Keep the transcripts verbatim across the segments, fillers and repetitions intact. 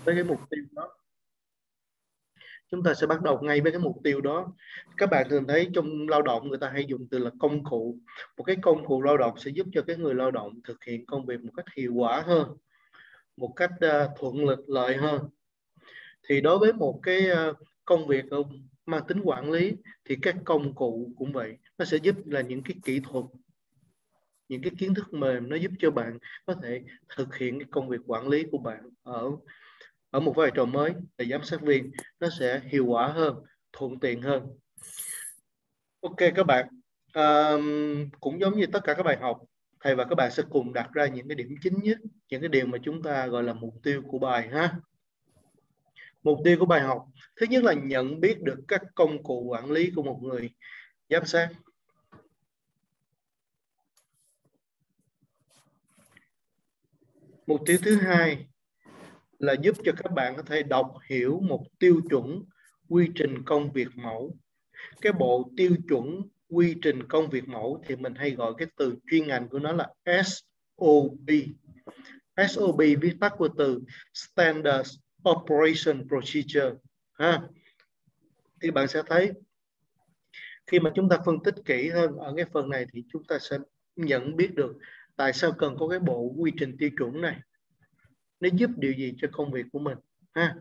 với cái mục tiêu đó. Chúng ta sẽ bắt đầu ngay với cái mục tiêu đó. Các bạn thường thấy trong lao động người ta hay dùng từ là công cụ. Một cái công cụ lao động sẽ giúp cho cái người lao động thực hiện công việc một cách hiệu quả hơn, một cách uh, thuận lợi hơn. Thì đối với một cái uh, công việc mang tính quản lý thì các công cụ cũng vậy. Nó sẽ giúp là những cái kỹ thuật, những cái kiến thức mềm, nó giúp cho bạn có thể thực hiện cái công việc quản lý của bạn ở ở một vai trò mới là giám sát viên. Nó sẽ hiệu quả hơn, thuận tiện hơn. Ok các bạn, à, cũng giống như tất cả các bài học, thầy và các bạn sẽ cùng đặt ra những cái điểm chính nhất, những cái điều mà chúng ta gọi là mục tiêu của bài ha. Mục tiêu của bài học thứ nhất là nhận biết được các công cụ quản lý của một người giám sát. Mục tiêu thứ hai là giúp cho các bạn có thể đọc hiểu một tiêu chuẩn quy trình công việc mẫu. Cái bộ tiêu chuẩn quy trình công việc mẫu thì mình hay gọi cái từ chuyên ngành của nó là S O P. S O P viết tắt của từ Standard Operation Procedure ha. Thì bạn sẽ thấy khi mà chúng ta phân tích kỹ hơn ở cái phần này thì chúng ta sẽ nhận biết được tại sao cần có cái bộ quy trình tiêu chuẩn này, nó giúp điều gì cho công việc của mình ha.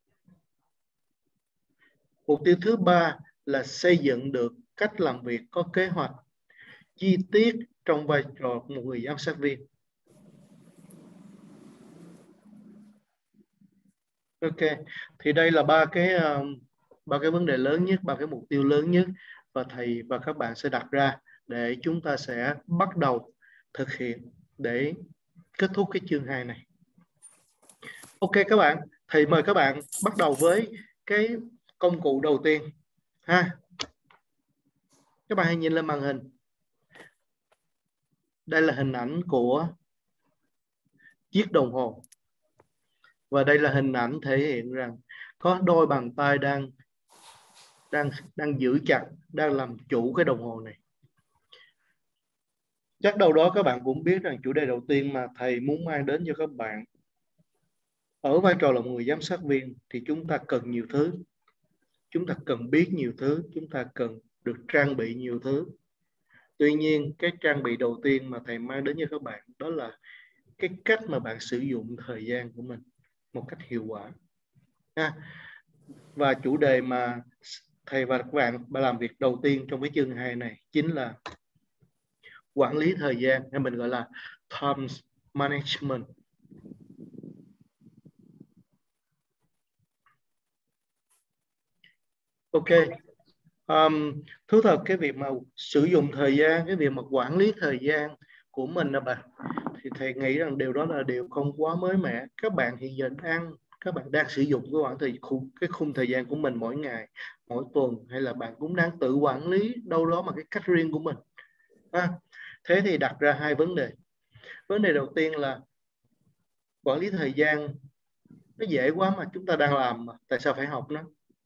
Mục tiêu thứ ba là xây dựng được cách làm việc có kế hoạch chi tiết trong vai trò một người giám sát viên. Ok, thì đây là ba cái uh, ba cái vấn đề lớn nhất, ba cái mục tiêu lớn nhất và thầy và các bạn sẽ đặt ra để chúng ta sẽ bắt đầu thực hiện để kết thúc cái chương hai này. Ok các bạn, thầy mời các bạn bắt đầu với cái công cụ đầu tiên ha. Các bạn hãy nhìn lên màn hình. Đây là hình ảnh của chiếc đồng hồ. Và đây là hình ảnh thể hiện rằng có đôi bàn tay đang đang đang giữ chặt, đang làm chủ cái đồng hồ này. Chắc đâu đó các bạn cũng biết rằng chủ đề đầu tiên mà thầy muốn mang đến cho các bạn ở vai trò là một người giám sát viên thì chúng ta cần nhiều thứ. Chúng ta cần biết nhiều thứ, chúng ta cần được trang bị nhiều thứ. Tuy nhiên cái trang bị đầu tiên mà thầy mang đến cho các bạn đó là cái cách mà bạn sử dụng thời gian của mình một cách hiệu quả. À, và chủ đề mà thầy và các bạn làm việc đầu tiên trong cái chương hai này chính là quản lý thời gian, hay mình gọi là time management. Ok, um, thú thật cái việc mà sử dụng thời gian, cái việc mà quản lý thời gian của mình là bạn, thì thầy nghĩ rằng điều đó là điều không quá mới mẻ. Các bạn hiện giờ đang các bạn đang sử dụng cái khoảng thời khung, cái khung thời gian của mình mỗi ngày, mỗi tuần, hay là bạn cũng đang tự quản lý đâu đó mà cái cách riêng của mình. À, thế thì đặt ra hai vấn đề. Vấn đề đầu tiên là quản lý thời gian nó dễ quá mà, chúng ta đang làm mà, tại sao phải học nó?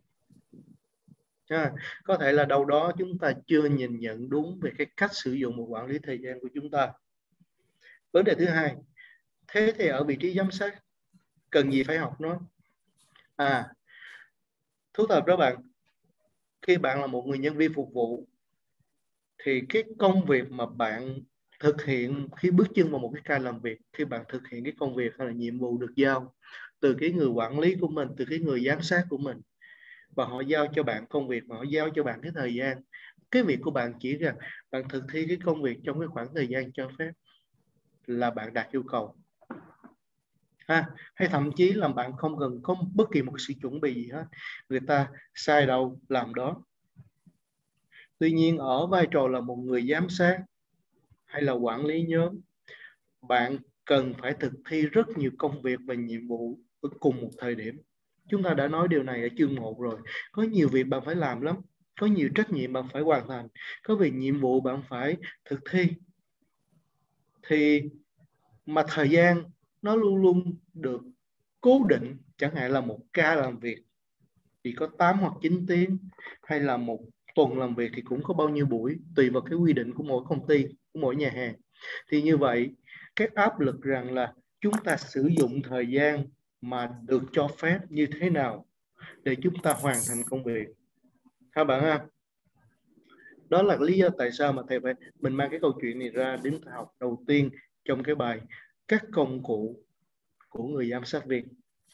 À, có thể là đâu đó chúng ta chưa nhìn nhận đúng về cái cách sử dụng một quản lý thời gian của chúng ta. Vấn đề thứ hai, thế thì ở vị trí giám sát cần gì phải học nó? À, thú thật đó bạn, khi bạn là một người nhân viên phục vụ thì cái công việc mà bạn thực hiện khi bước chân vào một cái ca làm việc, khi bạn thực hiện cái công việc hay là nhiệm vụ được giao từ cái người quản lý của mình, từ cái người giám sát của mình, và họ giao cho bạn công việc, mà họ giao cho bạn cái thời gian, cái việc của bạn chỉ là bạn thực thi cái công việc trong cái khoảng thời gian cho phép là bạn đạt yêu cầu ha. Hay thậm chí là bạn không cần có bất kỳ một sự chuẩn bị gì hết, người ta sai đâu làm đó. Tuy nhiên ở vai trò là một người giám sát hay là quản lý nhóm, bạn cần phải thực thi rất nhiều công việc và nhiệm vụ ở cùng một thời điểm. Chúng ta đã nói điều này ở chương một rồi. Có nhiều việc bạn phải làm lắm, có nhiều trách nhiệm bạn phải hoàn thành, có việc nhiệm vụ bạn phải thực thi. Thì mà thời gian nó luôn luôn được cố định, chẳng hạn là một ca làm việc thì có tám hoặc chín tiếng, hay là một tuần làm việc thì cũng có bao nhiêu buổi, tùy vào cái quy định của mỗi công ty, của mỗi nhà hàng. Thì như vậy, cái áp lực rằng là chúng ta sử dụng thời gian mà được cho phép như thế nào để chúng ta hoàn thành công việc. Ha bạn ha. Đó là lý do tại sao mà thầy phải mình mang cái câu chuyện này ra đến học đầu tiên trong cái bài các công cụ của người giám sát viên.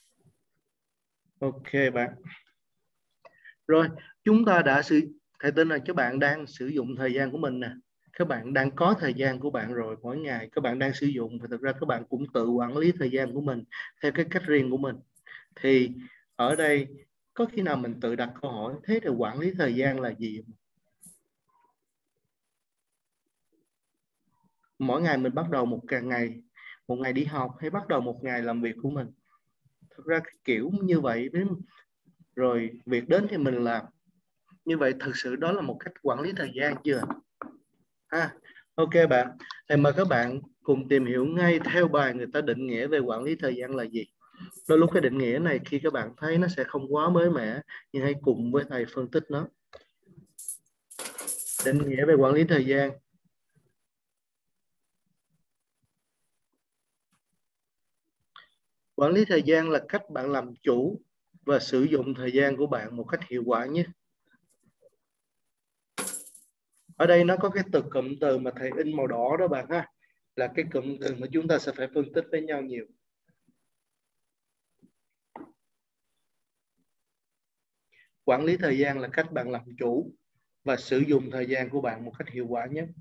Ok bạn. Rồi, chúng ta đã sử thầy tin là các bạn đang sử dụng thời gian của mình nè. Các bạn đang có thời gian của bạn rồi, mỗi ngày các bạn đang sử dụng, và thực ra các bạn cũng tự quản lý thời gian của mình theo cái cách riêng của mình. Thì ở đây có khi nào mình tự đặt câu hỏi, thế thì quản lý thời gian là gì? Mỗi ngày mình bắt đầu một ngày, một ngày đi học hay bắt đầu một ngày làm việc của mình. Thực ra cái kiểu như vậy, rồi việc đến thì mình làm. Như vậy thực sự đó là một cách quản lý thời gian chưa? Ha, ok bạn. Thì mời các bạn cùng tìm hiểu ngay theo bài người ta định nghĩa về quản lý thời gian là gì. Đôi lúc cái định nghĩa này khi các bạn thấy nó sẽ không quá mới mẻ, nhưng hãy cùng với thầy phân tích nó. Định nghĩa về quản lý thời gian. Quản lý thời gian là cách bạn làm chủ và sử dụng thời gian của bạn một cách hiệu quả nhất. Ở đây nó có cái từ cụm từ mà thầy in màu đỏ đó bạn ha, là cái cụm từ mà chúng ta sẽ phải phân tích với nhau nhiều. Quản lý thời gian là cách bạn làm chủ và sử dụng thời gian của bạn một cách hiệu quả nhất.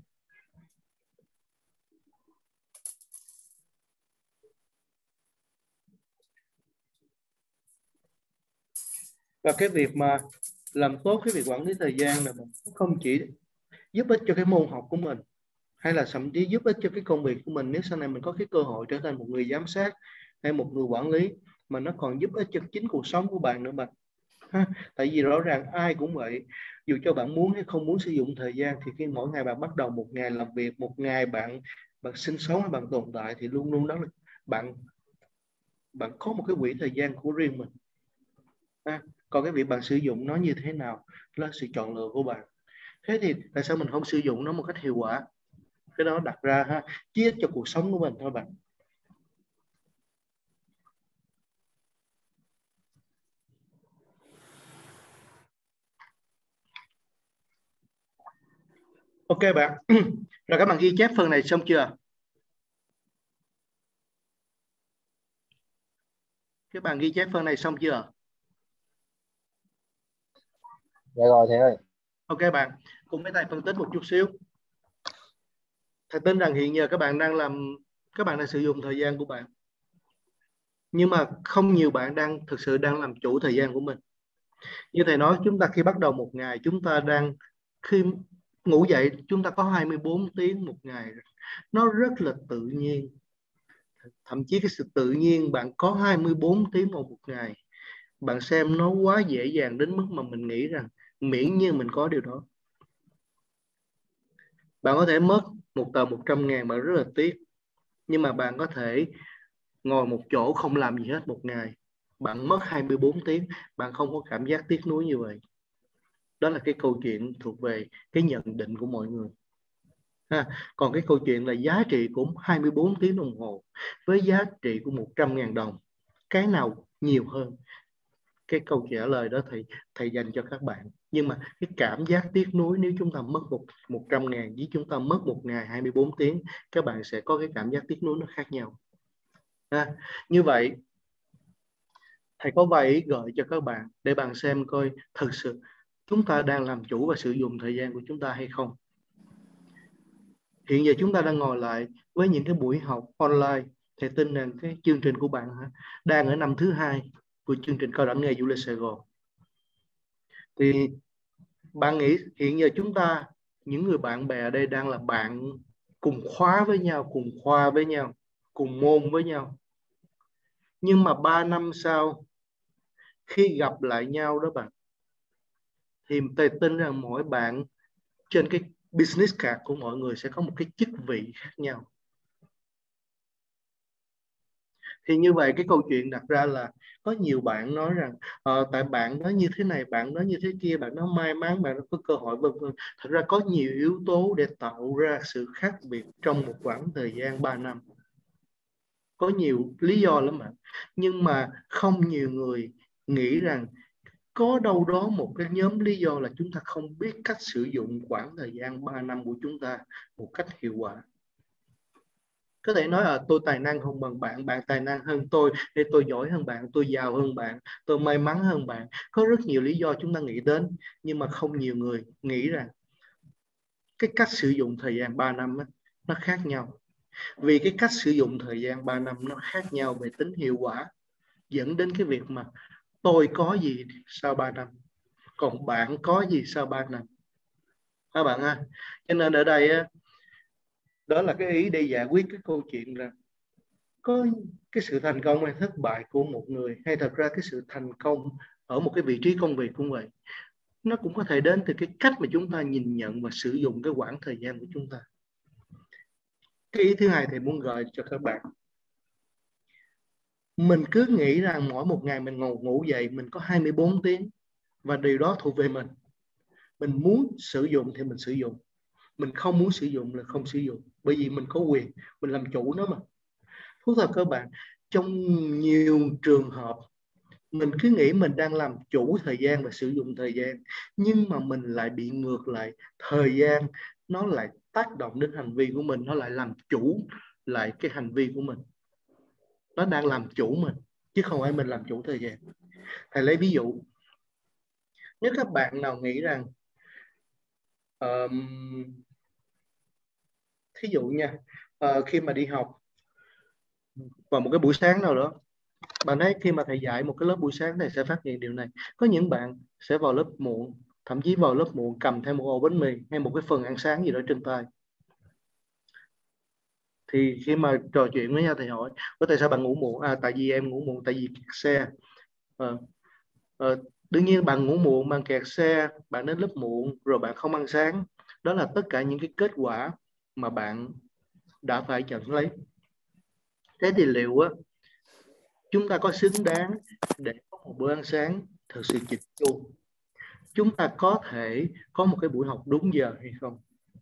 Và cái việc mà làm tốt cái việc quản lý thời gian là không chỉ giúp ích cho cái môn học của mình, hay là thậm chí giúp ích cho cái công việc của mình nếu sau này mình có cái cơ hội trở thành một người giám sát hay một người quản lý, mà nó còn giúp ích cho chính cuộc sống của bạn nữa mà. Ha, tại vì rõ ràng ai cũng vậy, dù cho bạn muốn hay không muốn sử dụng thời gian, thì khi mỗi ngày bạn bắt đầu một ngày làm việc, một ngày bạn bạn sinh sống hay bạn tồn tại, thì luôn luôn đó là bạn bạn có một cái quỹ thời gian của riêng mình. Ha, còn cái việc bạn sử dụng nó như thế nào là sự chọn lựa của bạn. Thế thì tại sao mình không sử dụng nó một cách hiệu quả? Cái đó đặt ra ha, chí ích cho cuộc sống của mình thôi bạn. Ok bạn. Rồi các bạn ghi chép phần này xong chưa? Các bạn ghi chép phần này xong chưa? Dạ rồi thầy ơi. Ok bạn, cùng với thầy phân tích một chút xíu. Thầy tin rằng hiện giờ các bạn đang làm, các bạn đang sử dụng thời gian của bạn, nhưng mà không nhiều bạn đang thực sự đang làm chủ thời gian của mình. Như thầy nói, chúng ta khi bắt đầu một ngày, chúng ta đang khi ngủ dậy chúng ta có hai mươi bốn tiếng một ngày, nó rất là tự nhiên. Thậm chí cái sự tự nhiên bạn có hai mươi bốn tiếng một ngày, bạn xem nó quá dễ dàng đến mức mà mình nghĩ rằng miễn nhiên mình có điều đó. Bạn có thể mất một tờ một trăm ngàn, bạn rất là tiếc, nhưng mà bạn có thể ngồi một chỗ không làm gì hết một ngày, bạn mất hai mươi bốn tiếng, bạn không có cảm giác tiếc nuối như vậy. Đó là cái câu chuyện thuộc về cái nhận định của mọi người. Ha. Còn cái câu chuyện là giá trị của hai mươi bốn tiếng đồng hồ với giá trị của một trăm ngàn đồng, cái nào nhiều hơn? Cái câu trả lời đó thì thầy dành cho các bạn. Nhưng mà cái cảm giác tiếc nuối nếu chúng ta mất một, một trăm ngàn với chúng ta mất một ngày hai mươi bốn tiếng, các bạn sẽ có cái cảm giác tiếc nuối nó khác nhau. Ha. Như vậy thầy có vài ý gợi cho các bạn để bạn xem coi thực sự chúng ta đang làm chủ và sử dụng thời gian của chúng ta hay không. Hiện giờ chúng ta đang ngồi lại với những cái buổi học online. Thầy tin rằng cái chương trình của bạn đang ở năm thứ hai của chương trình cao đẳng nghề du lịch Sài Gòn. Thì bạn nghĩ hiện giờ chúng ta, những người bạn bè ở đây đang là bạn cùng khóa với nhau, cùng khoa với nhau, cùng môn với nhau. Nhưng mà ba năm sau, khi gặp lại nhau đó bạn, thì thầy tin rằng mỗi bạn trên cái business card của mọi người sẽ có một cái chức vị khác nhau. Thì như vậy cái câu chuyện đặt ra là có nhiều bạn nói rằng uh, tại bạn nói như thế này, bạn nói như thế kia, bạn nói may mắn, bạn có cơ hội vân vân. Thật ra có nhiều yếu tố để tạo ra sự khác biệt trong một khoảng thời gian ba năm. có nhiều lý do lắm bạn. Nhưng mà không nhiều người nghĩ rằng có đâu đó một cái nhóm lý do là chúng ta không biết cách sử dụng khoảng thời gian ba năm của chúng ta một cách hiệu quả. Có thể nói là tôi tài năng không bằng bạn, bạn tài năng hơn tôi, để tôi giỏi hơn bạn, tôi giàu hơn bạn, tôi may mắn hơn bạn. Có rất nhiều lý do chúng ta nghĩ đến, nhưng mà không nhiều người nghĩ rằng cái cách sử dụng thời gian ba năm đó, nó khác nhau. Vì cái cách sử dụng thời gian ba năm nó khác nhau về tính hiệu quả, dẫn đến cái việc mà tôi có gì sau ba năm, còn bạn có gì sau ba năm. Các bạn à, cho nên ở đây á, đó là cái ý để giải quyết cái câu chuyện là có cái sự thành công hay thất bại của một người, hay thật ra cái sự thành công ở một cái vị trí công việc cũng vậy, nó cũng có thể đến từ cái cách mà chúng ta nhìn nhận và sử dụng cái quãng thời gian của chúng ta. Cái ý thứ hai thầy muốn gợi cho các bạn, mình cứ nghĩ rằng mỗi một ngày mình ngủ, ngủ dậy mình có hai mươi bốn tiếng và điều đó thuộc về mình. Mình muốn sử dụng thì mình sử dụng, mình không muốn sử dụng là không sử dụng, bởi vì mình có quyền, mình làm chủ nó mà. Thú thật các bạn, trong nhiều trường hợp mình cứ nghĩ mình đang làm chủ thời gian và sử dụng thời gian, nhưng mà mình lại bị ngược lại. Thời gian nó lại tác động đến hành vi của mình, nó lại làm chủ lại cái hành vi của mình. Nó đang làm chủ mình, chứ không phải mình làm chủ thời gian. Thầy lấy ví dụ, nếu các bạn nào nghĩ rằng um, thí dụ nha, uh, khi mà đi học vào một cái buổi sáng nào đó, bạn thấy khi mà thầy dạy một cái lớp buổi sáng, thầy sẽ phát hiện điều này. Có những bạn sẽ vào lớp muộn, thậm chí vào lớp muộn cầm theo một ổ bánh mì hay một cái phần ăn sáng gì đó trên tay. Thì khi mà trò chuyện với nhau thầy hỏi, có tại sao bạn ngủ muộn? À, tại vì em ngủ muộn, tại vì kẹt xe. À, à, đương nhiên bạn ngủ muộn, bạn kẹt xe, bạn đến lớp muộn, rồi bạn không ăn sáng. Đó là tất cả những cái kết quả mà bạn đã phải nhận lấy. Thế thì liệu á, chúng ta có xứng đáng để có một bữa ăn sáng thật sự chỉnh chu? Chúng ta có thể có một cái buổi học đúng giờ hay không?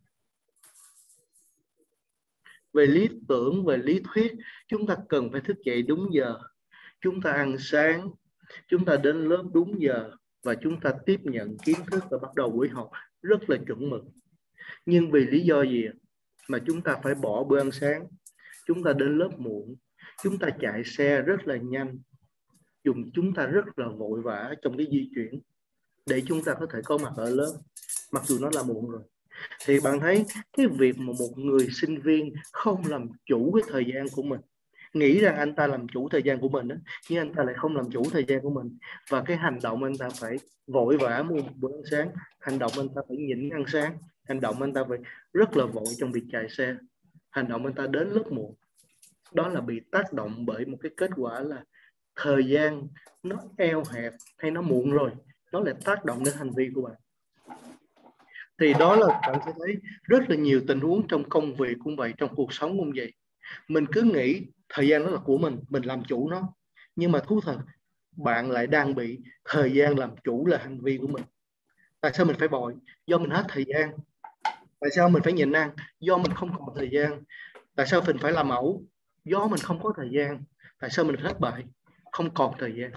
Về lý tưởng, về lý thuyết, chúng ta cần phải thức dậy đúng giờ, chúng ta ăn sáng, chúng ta đến lớp đúng giờ và chúng ta tiếp nhận kiến thức và bắt đầu buổi học rất là chuẩn mực. Nhưng vì lý do gì mà chúng ta phải bỏ bữa ăn sáng, chúng ta đến lớp muộn, chúng ta chạy xe rất là nhanh, dùng chúng ta rất là vội vã trong cái di chuyển để chúng ta có thể có mặt ở lớp mặc dù nó là muộn rồi. Thì bạn thấy cái việc mà một người sinh viên không làm chủ cái thời gian của mình, nghĩ rằng anh ta làm chủ thời gian của mình đó, nhưng anh ta lại không làm chủ thời gian của mình, và cái hành động anh ta phải vội vã mua một bữa ăn sáng, hành động anh ta phải nhịn ăn sáng, hành động anh ta phải rất là vội trong việc chạy xe, hành động anh ta đến lớp muộn. Đó là bị tác động bởi một cái kết quả là thời gian nó eo hẹp hay nó muộn rồi, nó lại tác động đến hành vi của bạn. Thì đó là bạn sẽ thấy rất là nhiều tình huống trong công việc cũng vậy, trong cuộc sống cũng vậy. Mình cứ nghĩ thời gian đó là của mình, mình làm chủ nó. Nhưng mà thú thật, bạn lại đang bị thời gian làm chủ là hành vi của mình. Tại sao mình phải bội? Do mình hết thời gian. Tại sao mình phải nhịn ăn? Do mình không còn thời gian. Tại sao mình phải làm mẫu? Do mình không có thời gian. Tại sao mình thất bại? Không còn thời gian.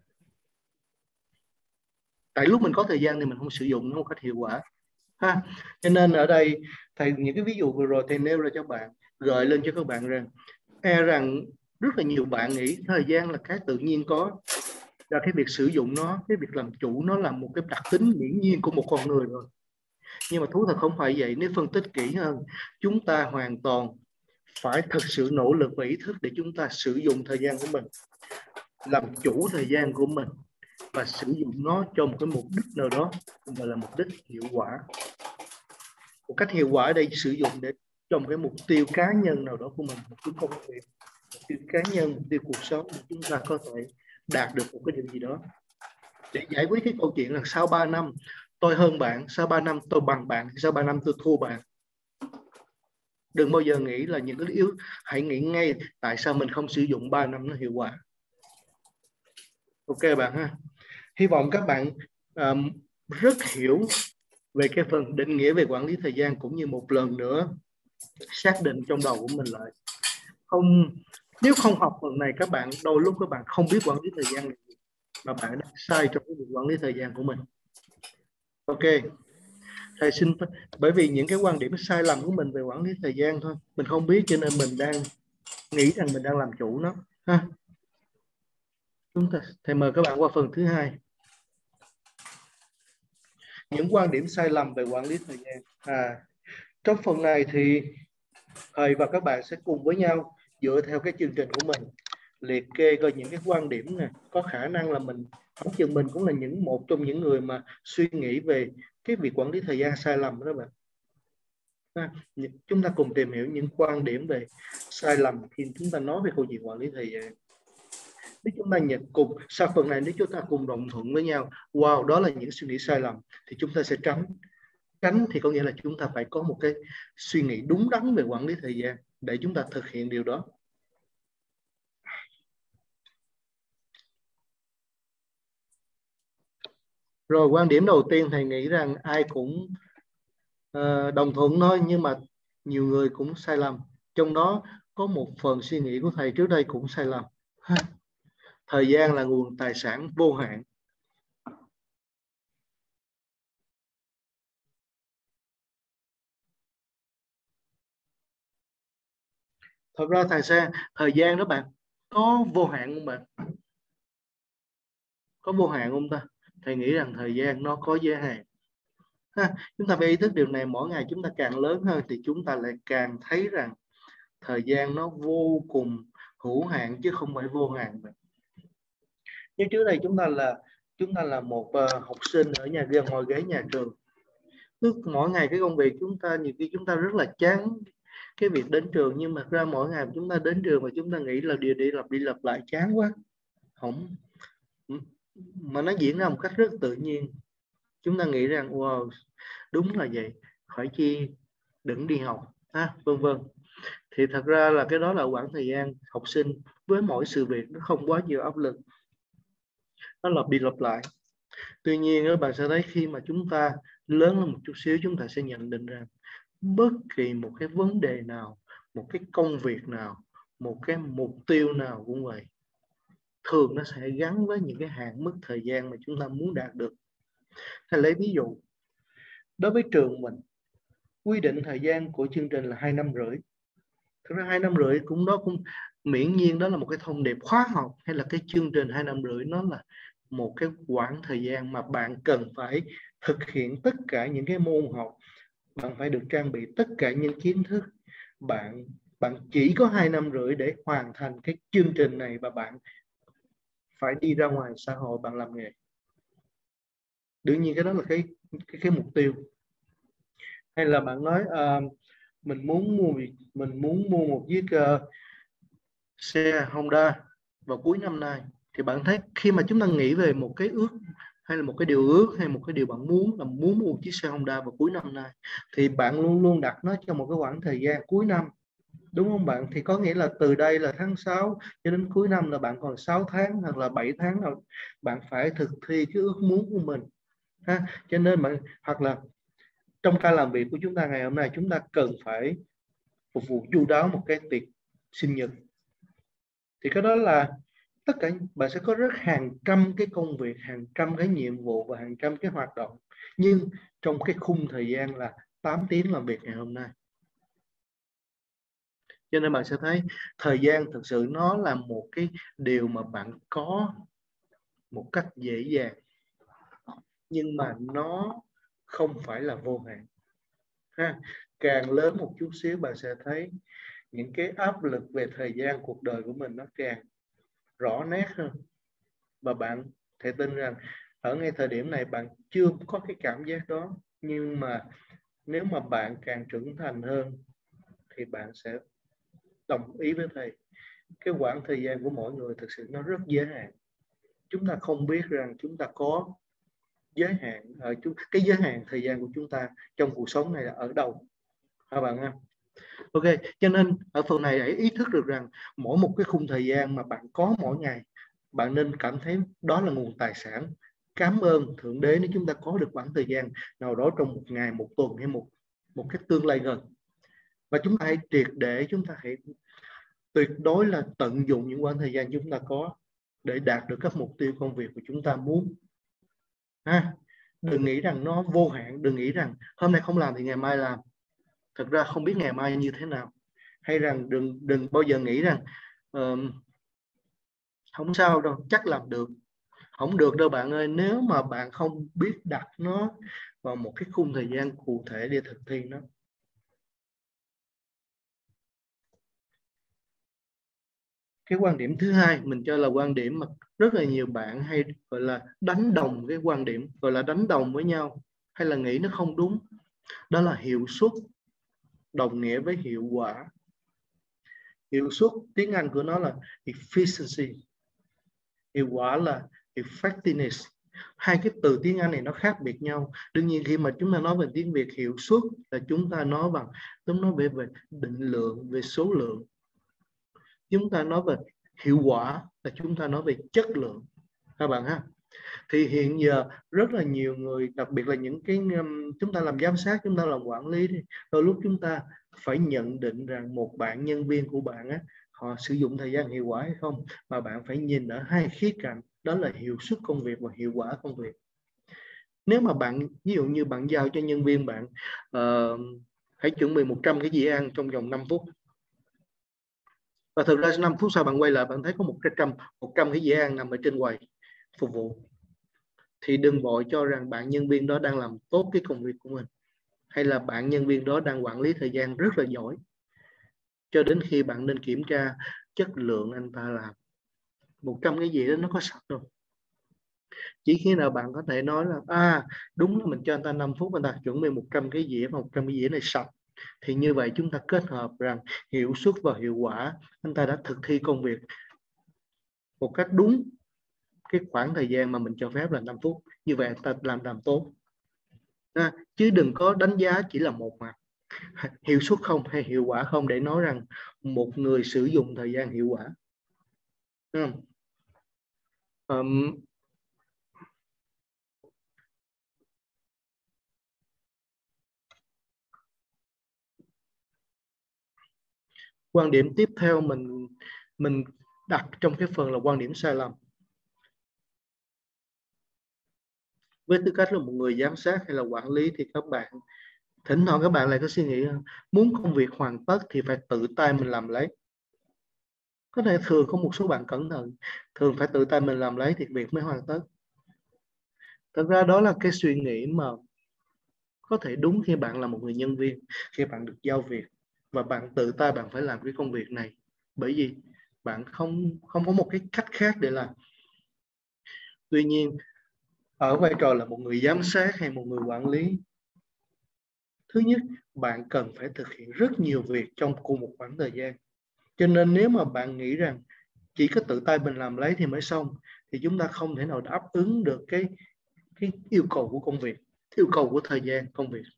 Tại lúc mình có thời gian thì mình không sử dụng nó một cách hiệu quả. Ha. Cho nên ở đây thầy những cái ví dụ vừa rồi thầy nêu ra cho bạn, gợi lên cho các bạn rằng e rằng rất là nhiều bạn nghĩ thời gian là cái tự nhiên có, là cái việc sử dụng nó, cái việc làm chủ nó là một cái đặc tính hiển nhiên của một con người rồi. Nhưng mà thú thật không phải vậy. Nếu phân tích kỹ hơn, chúng ta hoàn toàn phải thực sự nỗ lực và ý thức để chúng ta sử dụng thời gian của mình, làm chủ thời gian của mình và sử dụng nó cho một cái mục đích nào đó, gọi là mục đích hiệu quả. Một cách hiệu quả ở đây sử dụng để cho một cái mục tiêu cá nhân nào đó của mình, một cái công việc, mục tiêu cá nhân, mục tiêu cuộc sống, để chúng ta có thể đạt được một cái điều gì đó. Để giải quyết cái câu chuyện là sau ba năm tôi hơn bạn, sau ba năm tôi bằng bạn, sau ba năm tôi thua bạn. Đừng bao giờ nghĩ là những cái yếu, hãy nghĩ ngay tại sao mình không sử dụng ba năm nó hiệu quả. Ok bạn ha. Hy vọng các bạn um, rất hiểu về cái phần định nghĩa về quản lý thời gian, cũng như một lần nữa xác định trong đầu của mình lại, không Nếu không học phần này các bạn đôi lúc các bạn không biết quản lý thời gian là gì, mà bạn đang sai trong cái việc quản lý thời gian của mình. Ok, thầy xin, bởi vì những cái quan điểm sai lầm của mình về quản lý thời gian thôi, mình không biết cho nên mình đang nghĩ rằng mình đang làm chủ nó ha. Chúng ta, thầy mời các bạn qua phần thứ hai, những quan điểm sai lầm về quản lý thời gian. À, trong phần này thì thầy và các bạn sẽ cùng với nhau dựa theo cái chương trình của mình liệt kê coi những cái quan điểm này có khả năng là mình không chừng mình cũng là những một trong những người mà suy nghĩ về cái việc quản lý thời gian sai lầm đó bạn. À, chúng ta cùng tìm hiểu những quan điểm về sai lầm khi chúng ta nói về câu chuyện quản lý thời gian. Nếu chúng ta nhận cùng sau phần này, nếu chúng ta cùng đồng thuận với nhau, wow, đó là những suy nghĩ sai lầm, thì chúng ta sẽ tránh. Tránh thì có nghĩa là chúng ta phải có một cái suy nghĩ đúng đắn về quản lý thời gian để chúng ta thực hiện điều đó. Rồi, quan điểm đầu tiên thầy nghĩ rằng ai cũng uh, đồng thuận thôi, nhưng mà nhiều người cũng sai lầm. Trong đó có một phần suy nghĩ của thầy trước đây cũng sai lầm. Thời gian là nguồn tài sản vô hạn. Thật ra thầy sẽ thời gian đó bạn có vô hạn không bạn? Có vô hạn không ta? Thầy nghĩ rằng thời gian nó có giới hạn. Ha, chúng ta phải ý thức điều này. Mỗi ngày chúng ta càng lớn hơn thì chúng ta lại càng thấy rằng thời gian nó vô cùng hữu hạn chứ không phải vô hạn. Như trước đây chúng ta là chúng ta là một uh, học sinh ở nhà gần ngồi ghế nhà trường. Cứ mỗi ngày cái công việc chúng ta nhiều khi chúng ta rất là chán cái việc đến trường, nhưng mà ra mỗi ngày chúng ta đến trường và chúng ta nghĩ là điều đi lặp đi lặp lại chán quá, không, mà nó diễn ra một cách rất tự nhiên. Chúng ta nghĩ rằng wow, đúng là vậy, phải chi đừng đi học, à, vân vân. Thì thật ra là cái đó là quãng thời gian học sinh với mỗi sự việc nó không quá nhiều áp lực, nó lặp đi lặp lại. Tuy nhiên các bạn sẽ thấy khi mà chúng ta lớn lên một chút xíu, chúng ta sẽ nhận định rằng bất kỳ một cái vấn đề nào, một cái công việc nào, một cái mục tiêu nào cũng vậy, thường nó sẽ gắn với những cái hạn mức thời gian mà chúng ta muốn đạt được. Thầy lấy ví dụ, đối với trường mình, quy định thời gian của chương trình là hai năm rưỡi. Thực ra hai năm rưỡi cũng đó cũng miễn nhiên đó là một cái thông điệp khóa học hay là cái chương trình hai năm rưỡi, nó là một cái quãng thời gian mà bạn cần phải thực hiện tất cả những cái môn học, bạn phải được trang bị tất cả những kiến thức. Bạn bạn chỉ có hai năm rưỡi để hoàn thành cái chương trình này và bạn phải đi ra ngoài xã hội, bạn làm nghề. Đương nhiên cái đó là cái cái, cái mục tiêu. Hay là bạn nói uh, mình muốn mua mình muốn mua một chiếc uh, xe Honda vào cuối năm nay, thì bạn thấy khi mà chúng ta nghĩ về một cái ước hay là một cái điều ước hay một cái điều bạn muốn là muốn mua một chiếc xe Honda vào cuối năm nay, thì bạn luôn luôn đặt nó trong một cái khoảng thời gian cuối năm, đúng không bạn? Thì có nghĩa là từ đây là tháng sáu cho đến cuối năm là bạn còn sáu tháng hoặc là bảy tháng nào bạn phải thực thi cái ước muốn của mình ha. Cho nên bạn, hoặc là trong ca làm việc của chúng ta ngày hôm nay, chúng ta cần phải phục vụ chu đáo một cái tiệc sinh nhật, thì cái đó là tất cả bạn sẽ có rất hàng trăm cái công việc, hàng trăm cái nhiệm vụ và hàng trăm cái hoạt động, nhưng trong cái khung thời gian là tám tiếng làm việc ngày hôm nay. Cho nên bạn sẽ thấy thời gian thực sự nó là một cái điều mà bạn có một cách dễ dàng, nhưng mà nó không phải là vô hạn ha. Càng lớn một chút xíu bạn sẽ thấy những cái áp lực về thời gian cuộc đời của mình nó càng rõ nét hơn, và bạn thể tin rằng ở ngay thời điểm này bạn chưa có cái cảm giác đó, nhưng mà nếu mà bạn càng trưởng thành hơn thì bạn sẽ đồng ý với thầy, cái quãng thời gian của mỗi người thực sự nó rất giới hạn. Chúng ta không biết rằng chúng ta có giới hạn ở cái giới hạn thời gian của chúng ta trong cuộc sống này là ở đâu các bạn ha. Ok, cho nên ở phần này hãy ý thức được rằng mỗi một cái khung thời gian mà bạn có mỗi ngày, bạn nên cảm thấy đó là nguồn tài sản. Cảm ơn Thượng Đế nếu chúng ta có được khoảng thời gian nào đó trong một ngày, một tuần hay một một cái tương lai gần, và chúng ta hãy triệt để chúng ta hãy tuyệt đối là tận dụng những khoảng thời gian chúng ta có để đạt được các mục tiêu công việc của chúng ta muốn. Ha. Đừng nghĩ rằng nó vô hạn, đừng nghĩ rằng hôm nay không làm thì ngày mai làm. Thật ra không biết ngày mai như thế nào. Hay rằng đừng đừng bao giờ nghĩ rằng uh, không sao đâu, chắc làm được. Không được đâu bạn ơi, nếu mà bạn không biết đặt nó vào một cái khung thời gian cụ thể để thực thi nó. Cái quan điểm thứ hai mình cho là quan điểm mà rất là nhiều bạn hay gọi là đánh đồng cái quan điểm, gọi là đánh đồng với nhau, hay là nghĩ nó không đúng. Đó là hiệu suất đồng nghĩa với hiệu quả. Hiệu suất tiếng Anh của nó là efficiency, hiệu quả là effectiveness. Hai cái từ tiếng Anh này nó khác biệt nhau. Đương nhiên khi mà chúng ta nói về tiếng Việt, hiệu suất là chúng ta nói bằng chúng nói về, về định lượng, về số lượng. Chúng ta nói về hiệu quả là chúng ta nói về chất lượng các bạn ha. Thì hiện giờ rất là nhiều người, đặc biệt là những cái um, chúng ta làm giám sát, chúng ta làm quản lý đi, đôi lúc chúng ta phải nhận định rằng một bạn nhân viên của bạn á, họ sử dụng thời gian hiệu quả hay không, mà bạn phải nhìn ở hai khía cạnh, đó là hiệu suất công việc và hiệu quả công việc. Nếu mà bạn ví dụ như bạn giao cho nhân viên bạn uh, hãy chuẩn bị một trăm cái dĩa ăn trong vòng năm phút, và thực ra năm phút sau bạn quay lại bạn thấy có một trăm một trăm cái dĩa ăn nằm ở trên quầy phục vụ, thì đừng vội cho rằng bạn nhân viên đó đang làm tốt cái công việc của mình, hay là bạn nhân viên đó đang quản lý thời gian rất là giỏi, cho đến khi bạn nên kiểm tra chất lượng anh ta làm. một trăm cái gì đó nó có sạch đâu. Chỉ khi nào bạn có thể nói là à đúng là mình cho anh ta năm phút, anh ta chuẩn bị một trăm cái dĩa và một trăm cái dĩa này sạch, thì như vậy chúng ta kết hợp rằng hiệu suất và hiệu quả, anh ta đã thực thi công việc một cách đúng cái khoảng thời gian mà mình cho phép là năm phút, như vậy anh ta làm làm tốt. À, chứ đừng có đánh giá chỉ là một mặt, hiệu suất không hay hiệu quả không, để nói rằng một người sử dụng thời gian hiệu quả. Um, quan điểm tiếp theo mình mình đặt trong cái phần là quan điểm sai lầm. Với tư cách là một người giám sát hay là quản lý thì các bạn thỉnh thoảng các bạn lại có suy nghĩ muốn công việc hoàn tất thì phải tự tay mình làm lấy. Có thể thường có một số bạn cẩn thận, thường phải tự tay mình làm lấy thì việc mới hoàn tất. Thật ra đó là cái suy nghĩ mà có thể đúng khi bạn là một người nhân viên, khi bạn được giao việc và bạn tự tay bạn phải làm cái công việc này, bởi vì bạn không không có một cái cách khác để làm. Tuy nhiên ở vai trò là một người giám sát hay một người quản lý, thứ nhất bạn cần phải thực hiện rất nhiều việc trong cùng một khoảng thời gian. Cho nên nếu mà bạn nghĩ rằng chỉ có tự tay mình làm lấy thì mới xong, thì chúng ta không thể nào đáp ứng được cái cái yêu cầu của công việc, yêu cầu của thời gian công việc.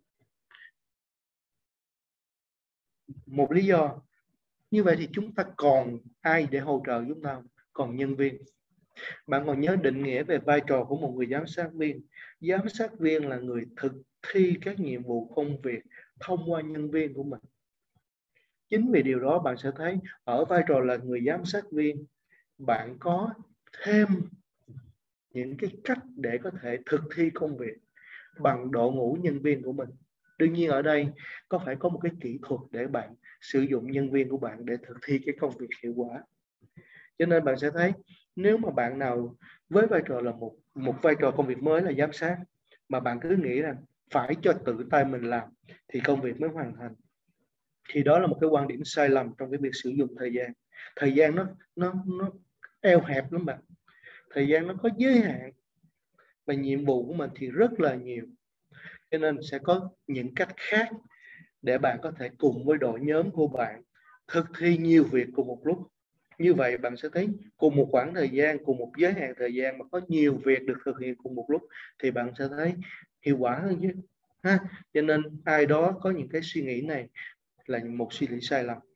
Một lý do như vậy thì chúng ta còn ai để hỗ trợ chúng ta? Còn nhân viên. Bạn còn nhớ định nghĩa về vai trò của một người giám sát viên. Giám sát viên là người thực thi các nhiệm vụ công việc thông qua nhân viên của mình. Chính vì điều đó bạn sẽ thấy ở vai trò là người giám sát viên, bạn có thêm những cái cách để có thể thực thi công việc bằng đội ngũ nhân viên của mình. Đương nhiên ở đây có phải có một cái kỹ thuật để bạn sử dụng nhân viên của bạn để thực thi cái công việc hiệu quả. Cho nên bạn sẽ thấy nếu mà bạn nào với vai trò là một một vai trò công việc mới là giám sát, mà bạn cứ nghĩ rằng phải cho tự tay mình làm thì công việc mới hoàn thành, thì đó là một cái quan điểm sai lầm trong cái việc sử dụng thời gian. Thời gian nó nó nó eo hẹp lắm bạn. Thời gian nó có giới hạn và nhiệm vụ của mình thì rất là nhiều. Cho nên sẽ có những cách khác để bạn có thể cùng với đội nhóm của bạn thực thi nhiều việc cùng một lúc. Như vậy bạn sẽ thấy cùng một khoảng thời gian, cùng một giới hạn thời gian mà có nhiều việc được thực hiện cùng một lúc thì bạn sẽ thấy hiệu quả hơn chứ. Ha? Cho nên ai đó có những cái suy nghĩ này là một suy nghĩ sai lầm.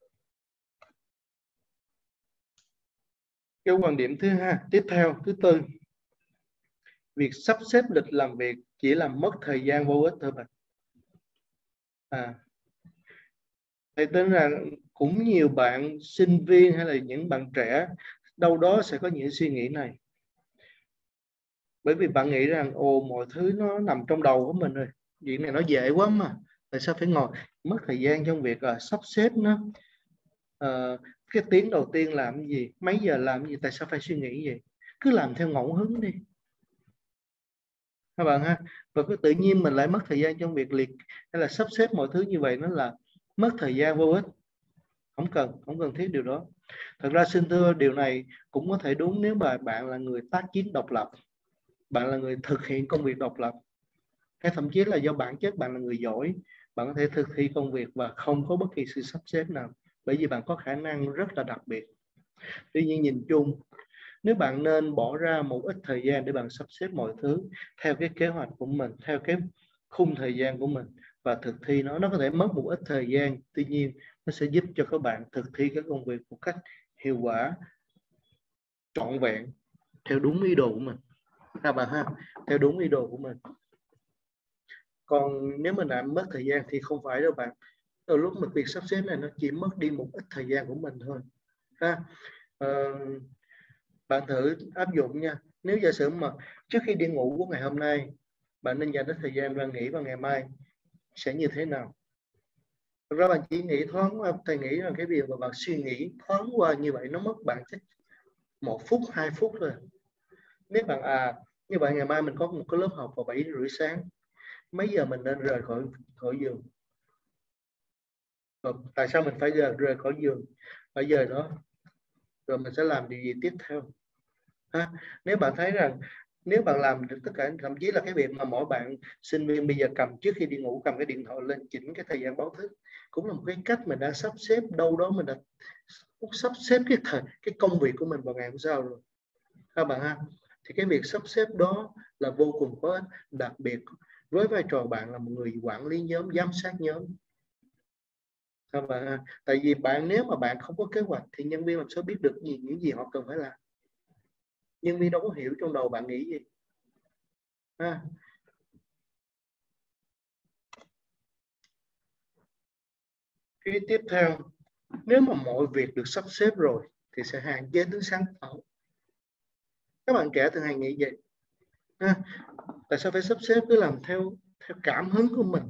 Cái quan điểm thứ hai, tiếp theo, thứ tư, việc sắp xếp lịch làm việc chỉ làm mất thời gian vô ích thôi bạn. À, thì tính ra cũng nhiều bạn sinh viên hay là những bạn trẻ đâu đó sẽ có những suy nghĩ này. Bởi vì bạn nghĩ rằng ồ mọi thứ nó nằm trong đầu của mình rồi, chuyện này nó dễ quá mà, tại sao phải ngồi mất thời gian trong việc uh, sắp xếp nó, uh, cái tiếng đầu tiên làm cái gì, mấy giờ làm cái gì, tại sao phải suy nghĩ gì, cứ làm theo ngẫu hứng đi các bạn ha. Và cứ tự nhiên mình lại mất thời gian trong việc liệt hay là sắp xếp mọi thứ như vậy, nó là mất thời gian vô ích, không cần không cần thiết điều đó. Thật ra xin thưa điều này cũng có thể đúng nếu mà bạn là người tác chiến độc lập, bạn là người thực hiện công việc độc lập, hay thậm chí là do bản chất bạn là người giỏi, bạn có thể thực thi công việc và không có bất kỳ sự sắp xếp nào, bởi vì bạn có khả năng rất là đặc biệt. Tuy nhiên nhìn chung, nếu bạn nên bỏ ra một ít thời gian để bạn sắp xếp mọi thứ theo cái kế hoạch của mình, theo cái khung thời gian của mình và thực thi nó, nó có thể mất một ít thời gian, tuy nhiên nó sẽ giúp cho các bạn thực thi các công việc một cách hiệu quả, trọn vẹn, theo đúng ý đồ của mình các bạn ha, theo đúng ý đồ của mình. Còn nếu mình làm mất thời gian thì không phải đâu bạn. Từ lúc mình việc sắp xếp này nó chỉ mất đi một ít thời gian của mình thôi ha. Ờ, bạn thử áp dụng nha. Nếu giả sử mà trước khi đi ngủ của ngày hôm nay bạn nên dành ít thời gian và nghĩ vào ngày mai sẽ như thế nào. Thật ra bạn chỉ nghĩ thoáng qua, thầy nghĩ rằng cái việc mà bạn suy nghĩ thoáng qua như vậy nó mất bạn chắc một phút hai phút thôi. Nếu bạn à như vậy ngày mai mình có một cái lớp học vào bảy rưỡi sáng, mấy giờ mình nên rời khỏi khỏi giường, và tại sao mình phải rời, rời khỏi giường ở giờ đó, rồi mình sẽ làm điều gì tiếp theo ha. Nếu bạn thấy rằng nếu bạn làm được tất cả, thậm chí là cái việc mà mỗi bạn sinh viên bây giờ cầm trước khi đi ngủ cầm cái điện thoại lên chỉnh cái thời gian báo thức cũng là một cái cách mình đã sắp xếp, đâu đó mình đã sắp xếp cái thời cái công việc của mình vào ngày hôm sau rồi các bạn ha. Thì cái việc sắp xếp đó là vô cùng có ích, đặc biệt với vai trò bạn là một người quản lý nhóm, giám sát nhóm các bạn ha. Tại vì bạn nếu mà bạn không có kế hoạch thì nhân viên làm sao biết được gì những gì họ cần phải làm, nhân viên đâu có hiểu trong đầu bạn nghĩ gì ha. Cái tiếp theo, nếu mà mọi việc được sắp xếp rồi thì sẽ hạn chế tính sáng tạo. Các bạn trẻ thường hay nghĩ vậy ha. Tại sao phải sắp xếp, cứ làm theo theo cảm hứng của mình,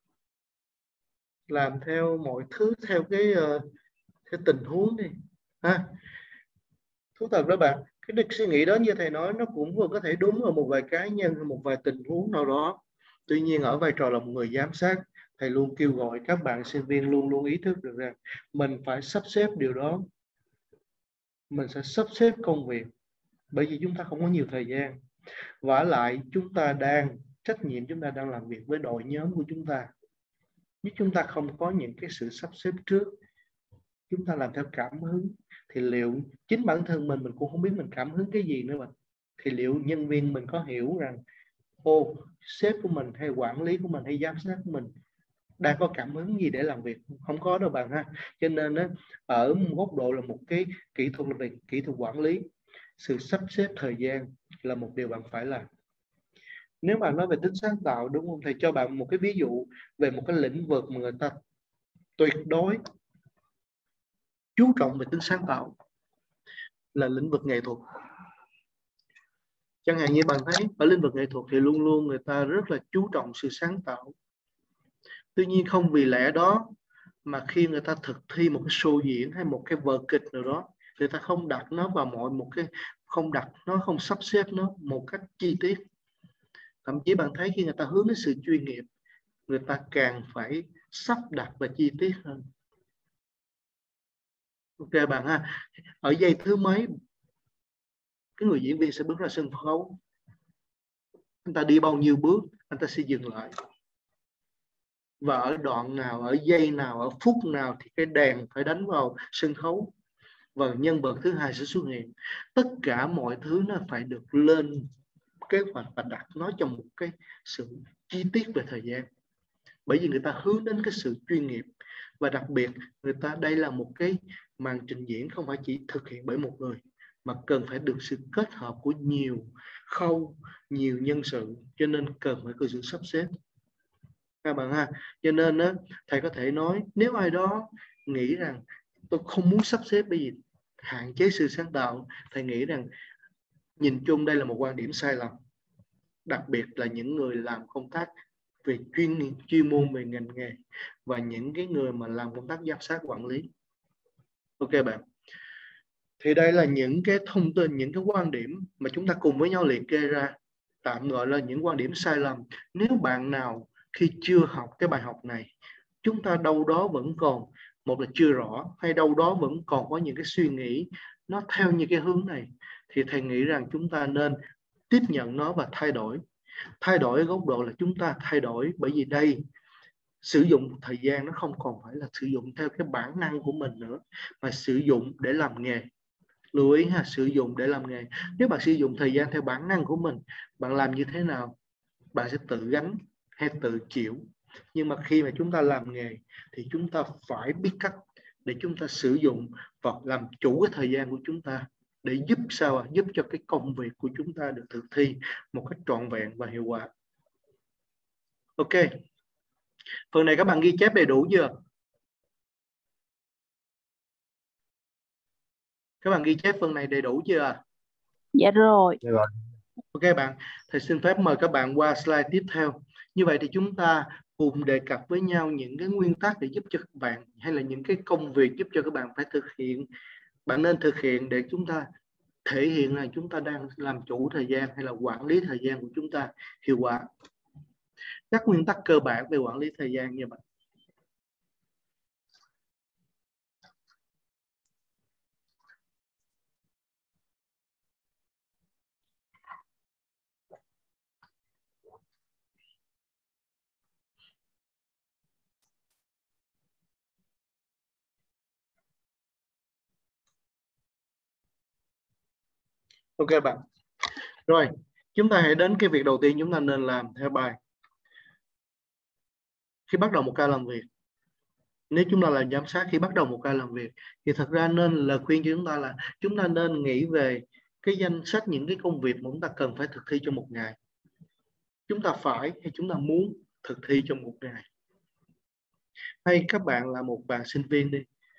làm theo mọi thứ theo cái uh, theo tình huống đi ha. Thú thật đó bạn, cái được suy nghĩ đó như thầy nói nó cũng có thể đúng ở một vài cá nhân hay một vài tình huống nào đó. Tuy nhiên ở vai trò là một người giám sát, thầy luôn kêu gọi các bạn sinh viên luôn luôn ý thức được rằng mình phải sắp xếp điều đó, mình sẽ sắp xếp công việc, bởi vì chúng ta không có nhiều thời gian. Vả lại chúng ta đang trách nhiệm, chúng ta đang làm việc với đội nhóm của chúng ta. Nếu chúng ta không có những cái sự sắp xếp trước, chúng ta làm theo cảm hứng, thì liệu chính bản thân mình mình cũng không biết mình cảm hứng cái gì nữa mà. Thì liệu nhân viên mình có hiểu rằng ô sếp của mình hay quản lý của mình hay giám sát của mình đang có cảm hứng gì để làm việc? Không có đâu bạn ha. Cho nên đó, ở góc độ là một cái kỹ thuật là về kỹ thuật quản lý, sự sắp xếp thời gian là một điều bạn phải làm. Nếu bạn nói về tính sáng tạo đúng không, thầy cho bạn một cái ví dụ về một cái lĩnh vực mà người ta tuyệt đối chú trọng về tính sáng tạo là lĩnh vực nghệ thuật. Chẳng hạn như bạn thấy ở lĩnh vực nghệ thuật thì luôn luôn người ta rất là chú trọng sự sáng tạo. Tuy nhiên không vì lẽ đó mà khi người ta thực thi một cái show diễn hay một cái vở kịch nào đó, người ta không đặt nó vào mọi một cái, không đặt nó, không sắp xếp nó một cách chi tiết. Thậm chí bạn thấy khi người ta hướng đến sự chuyên nghiệp, người ta càng phải sắp đặt và chi tiết hơn. Ok bạn ha. Ở giây thứ mấy cái người diễn viên sẽ bước ra sân khấu, anh ta đi bao nhiêu bước anh ta sẽ dừng lại, và ở đoạn nào, ở giây nào, ở phút nào thì cái đèn phải đánh vào sân khấu và nhân vật thứ hai sẽ xuất hiện. Tất cả mọi thứ nó phải được lên kế hoạch và đặt nó trong một cái sự chi tiết về thời gian, bởi vì người ta hướng đến cái sự chuyên nghiệp. Và đặc biệt người ta đây là một cái màn trình diễn không phải chỉ thực hiện bởi một người, mà cần phải được sự kết hợp của nhiều khâu, nhiều nhân sự, cho nên cần phải có sự sắp xếp các bạn ha. Cho nên á, thầy có thể nói nếu ai đó nghĩ rằng tôi không muốn sắp xếp bởi vì hạn chế sự sáng tạo. Thầy nghĩ rằng nhìn chung đây là một quan điểm sai lầm, đặc biệt là những người làm công tác về chuyên chuyên môn về ngành nghề và những cái người mà làm công tác giám sát quản lý. Ok bạn. Thì đây là những cái thông tin, những cái quan điểm mà chúng ta cùng với nhau liệt kê ra, tạm gọi là những quan điểm sai lầm. Nếu bạn nào khi chưa học cái bài học này, chúng ta đâu đó vẫn còn, một là chưa rõ, hay đâu đó vẫn còn có những cái suy nghĩ nó theo như cái hướng này, thì thầy nghĩ rằng chúng ta nên tiếp nhận nó và thay đổi. Thay đổi ở góc độ là chúng ta thay đổi bởi vì đây sử dụng thời gian nó không còn phải là sử dụng theo cái bản năng của mình nữa, mà sử dụng để làm nghề. Lưu ý ha, sử dụng để làm nghề. Nếu bạn sử dụng thời gian theo bản năng của mình, bạn làm như thế nào? Bạn sẽ tự gánh hay tự chịu. Nhưng mà khi mà chúng ta làm nghề thì chúng ta phải biết cách để chúng ta sử dụng và làm chủ cái thời gian của chúng ta, để giúp sao à? Giúp cho cái công việc của chúng ta được thực thi một cách trọn vẹn và hiệu quả. Ok. Phần này các bạn ghi chép đầy đủ chưa? Các bạn ghi chép phần này đầy đủ chưa? Dạ rồi. Dạ rồi. Ok bạn, thầy xin phép mời các bạn qua slide tiếp theo. Như vậy thì chúng ta cùng đề cập với nhau những cái nguyên tắc để giúp cho các bạn, hay là những cái công việc giúp cho các bạn phải thực hiện, bạn nên thực hiện để chúng ta thể hiện là chúng ta đang làm chủ thời gian hay là quản lý thời gian của chúng ta hiệu quả. Các nguyên tắc cơ bản về quản lý thời gian như vậy. Ok bạn. Rồi, chúng ta hãy đến cái việc đầu tiên chúng ta nên làm theo bài. Khi bắt đầu một ca làm việc, nếu chúng ta làm giám sát, khi bắt đầu một ca làm việc thì thật ra nên lời khuyên cho chúng ta là chúng ta nên nghĩ về cái danh sách những cái công việc mà chúng ta cần phải thực thi trong một ngày. Chúng ta phải hay chúng ta muốn thực thi trong một ngày. Hay các bạn là một bạn sinh viên đi,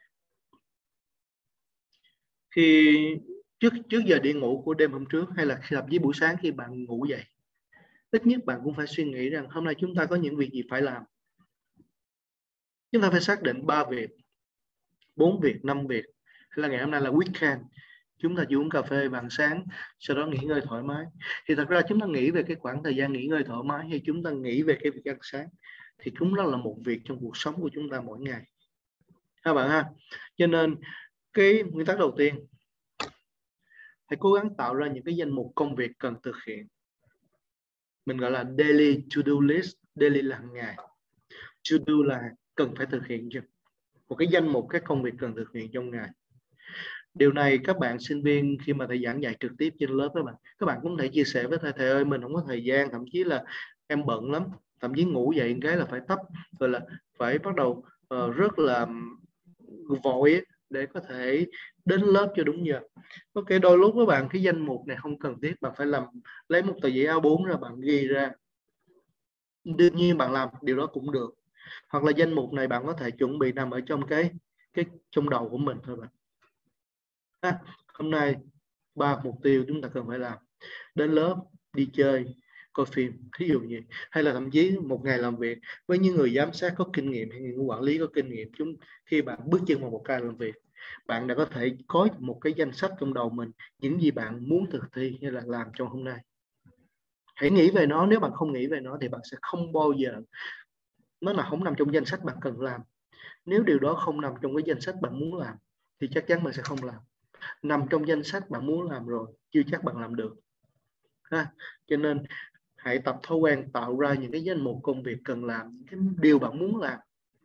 khi trước trước giờ đi ngủ của đêm hôm trước, hay là thậm chí buổi sáng khi bạn ngủ dậy, ít nhất bạn cũng phải suy nghĩ rằng hôm nay chúng ta có những việc gì phải làm. Chúng ta phải xác định ba việc, bốn việc, năm việc, hay là ngày hôm nay là weekend, chúng ta chỉ uống cà phê bằng sáng, sau đó nghỉ ngơi thoải mái. Thì thật ra chúng ta nghĩ về cái khoảng thời gian nghỉ ngơi thoải mái, hay chúng ta nghĩ về cái việc ăn sáng, thì cũng đó là một việc trong cuộc sống của chúng ta mỗi ngày. Các bạn ha. Cho nên cái nguyên tắc đầu tiên, hãy cố gắng tạo ra những cái danh mục công việc cần thực hiện. Mình gọi là daily to-do list. Daily là hàng ngày, to-do là cần phải thực hiện chưa? Một cái danh mục các công việc cần thực hiện trong ngày. Điều này các bạn sinh viên khi mà thầy giảng dạy trực tiếp trên lớp các bạn, các bạn cũng thể chia sẻ với thầy, thầy ơi mình không có thời gian, thậm chí là em bận lắm, thậm chí ngủ dậy cái là phải tấp, rồi là phải bắt đầu uh, rất là vội để có thể đến lớp cho đúng giờ. Ok, đôi lúc các bạn cái danh mục này không cần thiết, bạn phải làm lấy một tờ giấy A bốn ra bạn ghi ra. Đương nhiên bạn làm điều đó cũng được, hoặc là danh mục này bạn có thể chuẩn bị nằm ở trong cái cái trong đầu của mình thôi bạn. À, hôm nay ba mục tiêu chúng ta cần phải làm: đến lớp, đi chơi, coi phim, ví dụ như, hay là thậm chí một ngày làm việc. Với những người giám sát có kinh nghiệm hay những quản lý có kinh nghiệm, chúng khi bạn bước chân vào một ca làm việc, bạn đã có thể có một cái danh sách trong đầu mình những gì bạn muốn thực thi hay là làm trong hôm nay. Hãy nghĩ về nó. Nếu bạn không nghĩ về nó thì bạn sẽ không bao giờ, nó là không nằm trong danh sách bạn cần làm. Nếu điều đó không nằm trong cái danh sách bạn muốn làm thì chắc chắn bạn sẽ không làm. Nằm trong danh sách bạn muốn làm rồi, chưa chắc bạn làm được ha. Cho nên hãy tập thói quen tạo ra những cái danh mục công việc cần làm, những cái điều bạn muốn làm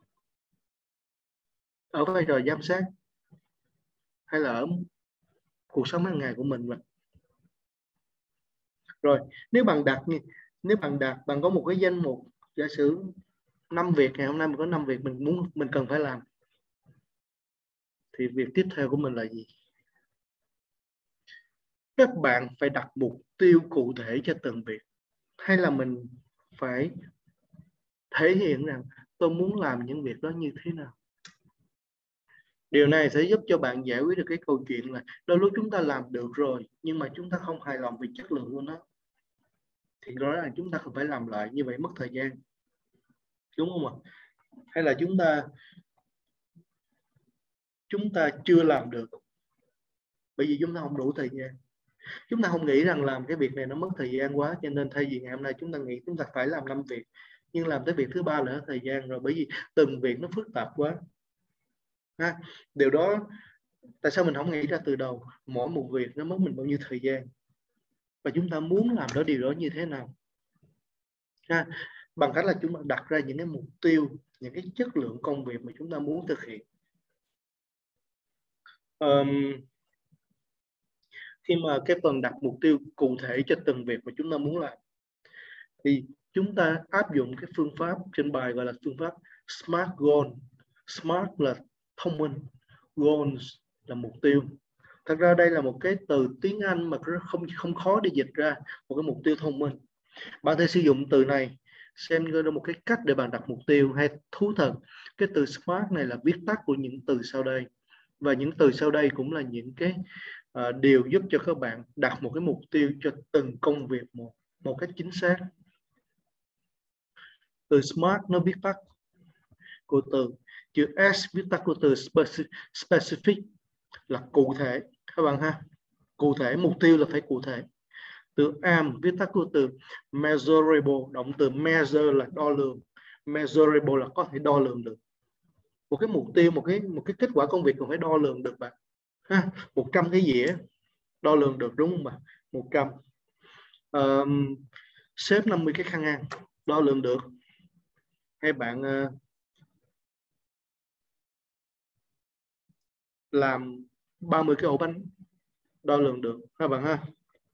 ở vai trò giám sát hay là ở cuộc sống hàng ngày của mình. Rồi nếu bạn đặt nếu bạn đặt bạn có một cái danh mục, giả sử năm việc, ngày hôm nay mình có năm việc mình muốn mình cần phải làm, thì việc tiếp theo của mình là gì? Các bạn phải đặt mục tiêu cụ thể cho từng việc, hay là mình phải thể hiện rằng tôi muốn làm những việc đó như thế nào? Điều này sẽ giúp cho bạn giải quyết được cái câu chuyện là đôi lúc chúng ta làm được rồi nhưng mà chúng ta không hài lòng về chất lượng của nó, thì rõ ràng chúng ta không phải làm lại, như vậy mất thời gian, đúng không ạ? Hay là chúng ta chúng ta chưa làm được bởi vì chúng ta không đủ thời gian, chúng ta không nghĩ rằng làm cái việc này nó mất thời gian quá, cho nên thay vì ngày hôm nay chúng ta nghĩ chúng ta phải làm năm việc, nhưng làm tới việc thứ ba là hết thời gian rồi, bởi vì từng việc nó phức tạp quá. Ha, điều đó tại sao mình không nghĩ ra từ đầu mỗi một việc nó mất mình bao nhiêu thời gian và chúng ta muốn làm đó điều đó như thế nào. Ha, bằng cách là chúng ta đặt ra những cái mục tiêu, những cái chất lượng công việc mà chúng ta muốn thực hiện. Um, khi mà cái phần đặt mục tiêu cụ thể cho từng việc mà chúng ta muốn làm thì chúng ta áp dụng cái phương pháp trên bài gọi là phương pháp SMART goal. SMART là thông minh, goals là mục tiêu. Thật ra đây là một cái từ tiếng Anh mà không không khó để dịch ra một cái mục tiêu thông minh. Bạn thể sử dụng từ này xem như là một cái cách để bạn đặt mục tiêu. Hay thú thật, cái từ SMART này là viết tắt của những từ sau đây, và những từ sau đây cũng là những cái uh, điều giúp cho các bạn đặt một cái mục tiêu cho từng công việc một một cách chính xác. Từ SMART nó viết tắt của từ, chữ S viết tắt của từ specific là cụ thể các bạn ha. Cụ thể, mục tiêu là phải cụ thể. Từ am viết tắt của từ measurable, động từ measure là đo lường, measurable là có thể đo lường được. Một cái mục tiêu, một cái một cái kết quả công việc còn phải đo lường được bạn ha. một trăm cái dĩa đo lường được, đúng không bạn? một trăm um, xếp năm mươi cái khăn ăn đo lường được. Hay bạn uh, làm ba mươi cái ổ bánh đo lường được các bạn ha.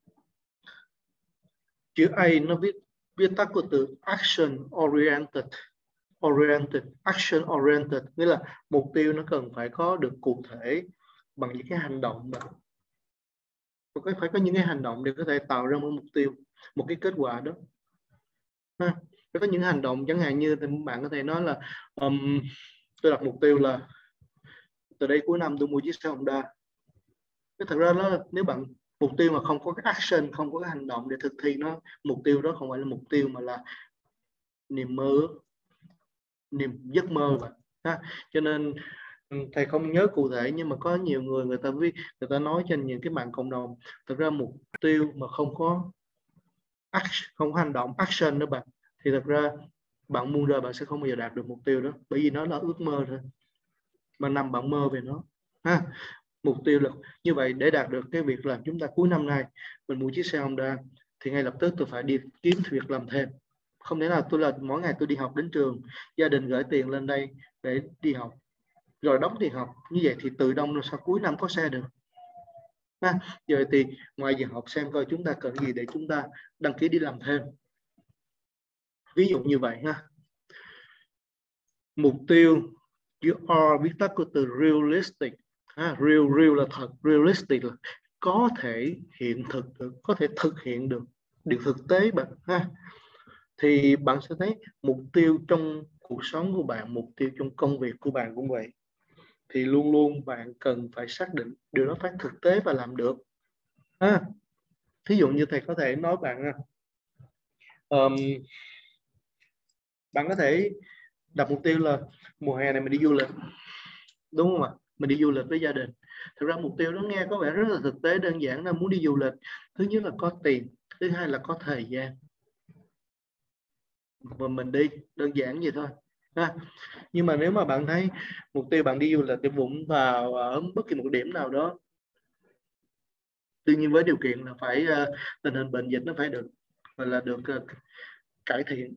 Chữ A nó viết viết tắt của từ action oriented, oriented, action oriented, nghĩa là mục tiêu nó cần phải có được cụ thể bằng những cái hành động đó. Phải có những cái hành động để có thể tạo ra một mục tiêu, một cái kết quả đó. Ha. Phải có những hành động, chẳng hạn như thì bạn có thể nói là um, tôi đặt mục tiêu là từ đây cuối năm tôi mua chiếc xe Honda. Cái thật ra đó, nếu bạn mục tiêu mà không có cái action, không có cái hành động để thực thi nó, mục tiêu đó không phải là mục tiêu mà là niềm mơ, niềm giấc mơ vậy. Ha. Cho nên thầy không nhớ cụ thể, nhưng mà có nhiều người người ta viết, người ta nói trên những cái mạng cộng đồng, thực ra mục tiêu mà không có action, không có hành động action đó bạn, thì thật ra bạn muôn đời bạn sẽ không bao giờ đạt được mục tiêu đó, bởi vì nó là ước mơ thôi, mà nằm bạn mơ về nó. Ha. Mục tiêu là như vậy. Để đạt được cái việc làm chúng ta cuối năm nay mình mua chiếc xe Honda, thì ngay lập tức tôi phải đi kiếm việc làm thêm. Không thể nào tôi là mỗi ngày tôi đi học đến trường, gia đình gửi tiền lên đây để đi học rồi đóng tiền học, như vậy thì tự động sau cuối năm có xe được. Ha. Rồi thì ngoài giờ học xem coi chúng ta cần gì để chúng ta đăng ký đi làm thêm, ví dụ như vậy ha. Mục tiêu, chữ R viết tắt của từ realistic. Ha, real, real là thật, realistic là có thể hiện thực được, có thể thực hiện được, điều thực tế bạn ha. Thì bạn sẽ thấy mục tiêu trong cuộc sống của bạn, mục tiêu trong công việc của bạn cũng vậy, thì luôn luôn bạn cần phải xác định điều đó phải thực tế và làm được ha. Thí dụ như thầy có thể nói bạn um, bạn có thể đặt mục tiêu là mùa hè này mình đi du lịch, đúng không ạ? Mình đi du lịch với gia đình. Thực ra mục tiêu đó nghe có vẻ rất là thực tế, đơn giản là muốn đi du lịch. Thứ nhất là có tiền, thứ hai là có thời gian, và mình đi, đơn giản vậy thôi ha. Nhưng mà nếu mà bạn thấy mục tiêu bạn đi du lịch để Vũng Tàu ở bất kỳ một điểm nào đó, tuy nhiên với điều kiện là phải uh, tình hình bệnh dịch nó phải được gọi là được uh, cải thiện.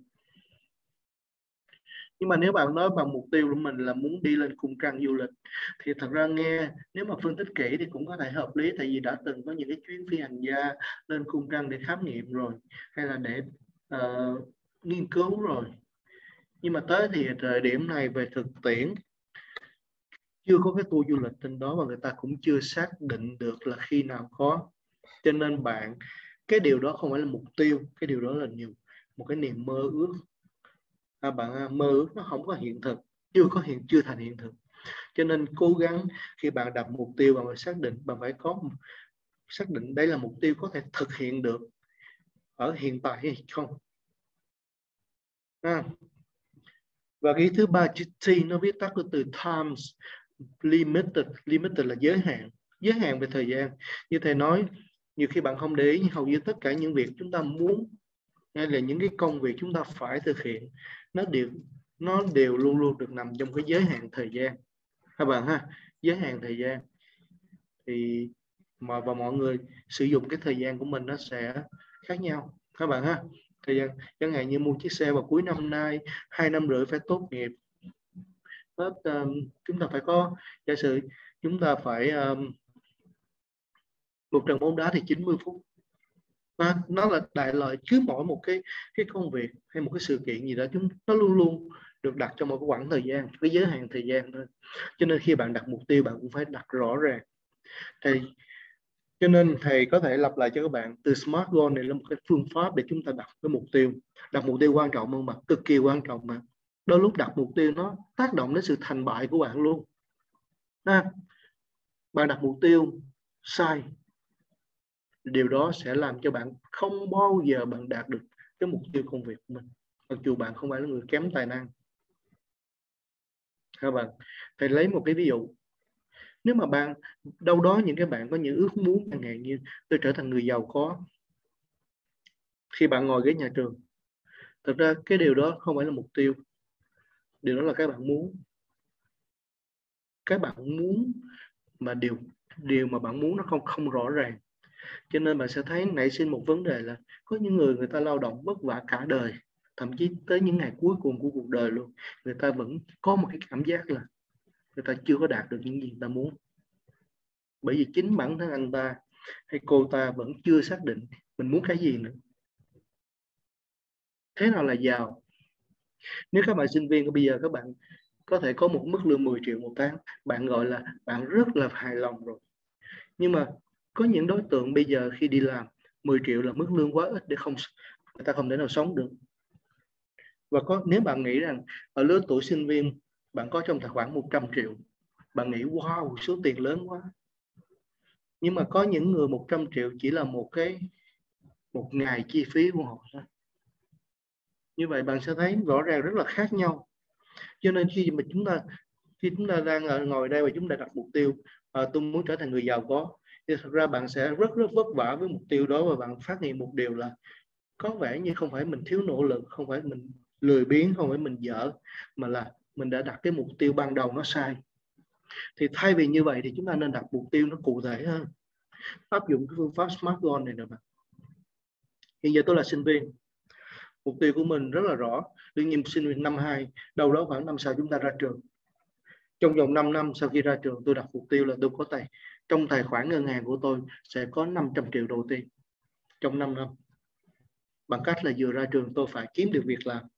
Nhưng mà nếu bạn nói bằng mục tiêu của mình là muốn đi lên cung trăng du lịch, thì thật ra nghe nếu mà phân tích kỹ thì cũng có thể hợp lý, tại vì đã từng có những cái chuyến phi hành gia lên cung trăng để khám nghiệm rồi, hay là để uh, nghiên cứu rồi. Nhưng mà tới thì thời điểm này về thực tiễn chưa có cái tour du lịch trên đó, và người ta cũng chưa xác định được là khi nào có. Cho nên bạn, cái điều đó không phải là mục tiêu, cái điều đó là nhiều một cái niềm mơ ước. À, bạn mơ ước nó không có hiện thực, chưa có hiện chưa thành hiện thực. Cho nên cố gắng khi bạn đặt mục tiêu, bạn phải xác định, bạn phải có xác định đây là mục tiêu có thể thực hiện được ở hiện tại hay không. À. Và cái thứ ba, chữ T nó viết tắt của từ times limited. Limited là giới hạn, giới hạn về thời gian. Như thầy nói, nhiều khi bạn không để ý, hầu như tất cả những việc chúng ta muốn hay là những cái công việc chúng ta phải thực hiện, nó đều nó đều luôn luôn được nằm trong cái giới hạn thời gian các bạn ha. Giới hạn thời gian thì mà và mọi người sử dụng cái thời gian của mình nó sẽ khác nhau các bạn ha. Thời gian chẳng hạn như mua chiếc xe vào cuối năm nay, hai năm rưỡi phải tốt nghiệp. Hết, um, chúng ta phải có, giả sử chúng ta phải um, một trận bóng đá thì chín mươi phút. Và nó là đại loại, cứ mỗi một cái cái công việc hay một cái sự kiện gì đó, chúng nó luôn luôn được đặt trong một cái khoảng thời gian, cái giới hạn thời gian thôi. Cho nên khi bạn đặt mục tiêu, bạn cũng phải đặt rõ ràng. Thì cho nên thầy có thể lặp lại cho các bạn, từ SMART goal này là một cái phương pháp để chúng ta đặt cái mục tiêu. Đặt mục tiêu quan trọng không mà, cực kỳ quan trọng mà. Đôi lúc đặt mục tiêu nó tác động đến sự thành bại của bạn luôn. À, bạn đặt mục tiêu sai, điều đó sẽ làm cho bạn không bao giờ bạn đạt được cái mục tiêu công việc của mình, mặc dù bạn không phải là người kém tài năng. Các bạn, thầy lấy một cái ví dụ. Nếu mà bạn đâu đó những cái bạn có những ước muốn chẳng hạn như tôi trở thành người giàu có, khi bạn ngồi ghế nhà trường, thực ra cái điều đó không phải là mục tiêu, điều đó là các bạn muốn. Các bạn muốn mà điều điều mà bạn muốn nó không không rõ ràng, cho nên bạn sẽ thấy nảy sinh một vấn đề là có những người người ta lao động vất vả cả đời, thậm chí tới những ngày cuối cùng của cuộc đời luôn, người ta vẫn có một cái cảm giác là người ta chưa có đạt được những gì người ta muốn, bởi vì chính bản thân anh ta hay cô ta vẫn chưa xác định mình muốn cái gì nữa. Thế nào là giàu? Nếu các bạn sinh viên bây giờ các bạn có thể có một mức lương mười triệu một tháng, bạn gọi là bạn rất là hài lòng rồi. Nhưng mà có những đối tượng bây giờ khi đi làm, mười triệu là mức lương quá ít để không người ta không thể nào sống được. Và có nếu bạn nghĩ rằng ở lứa tuổi sinh viên bạn có trong tài khoản một trăm triệu, bạn nghĩ wow, số tiền lớn quá. Nhưng mà có những người một trăm triệu chỉ là một cái một ngày chi phí của họ thôi. Như vậy bạn sẽ thấy rõ ràng rất là khác nhau. Cho nên khi mà chúng ta khi chúng ta đang ngồi đây và chúng ta đặt mục tiêu, à, tôi muốn trở thành người giàu có, thì thật ra bạn sẽ rất rất vất vả với mục tiêu đó, và bạn phát hiện một điều là có vẻ như không phải mình thiếu nỗ lực, không phải mình lười biếng, không phải mình dở, mà là mình đã đặt cái mục tiêu ban đầu nó sai. Thì thay vì như vậy thì chúng ta nên đặt mục tiêu nó cụ thể hơn, áp dụng cái phương pháp SMART goal này nè bạn. Hiện giờ tôi là sinh viên, mục tiêu của mình rất là rõ. Đương nhiên sinh viên năm hai, đâu đó khoảng năm sau chúng ta ra trường. Trong vòng năm năm sau khi ra trường, tôi đặt mục tiêu là tôi có tài trong tài khoản ngân hàng của tôi sẽ có năm trăm triệu đầu tiên trong năm năm, bằng cách là vừa ra trường tôi phải kiếm được việc làm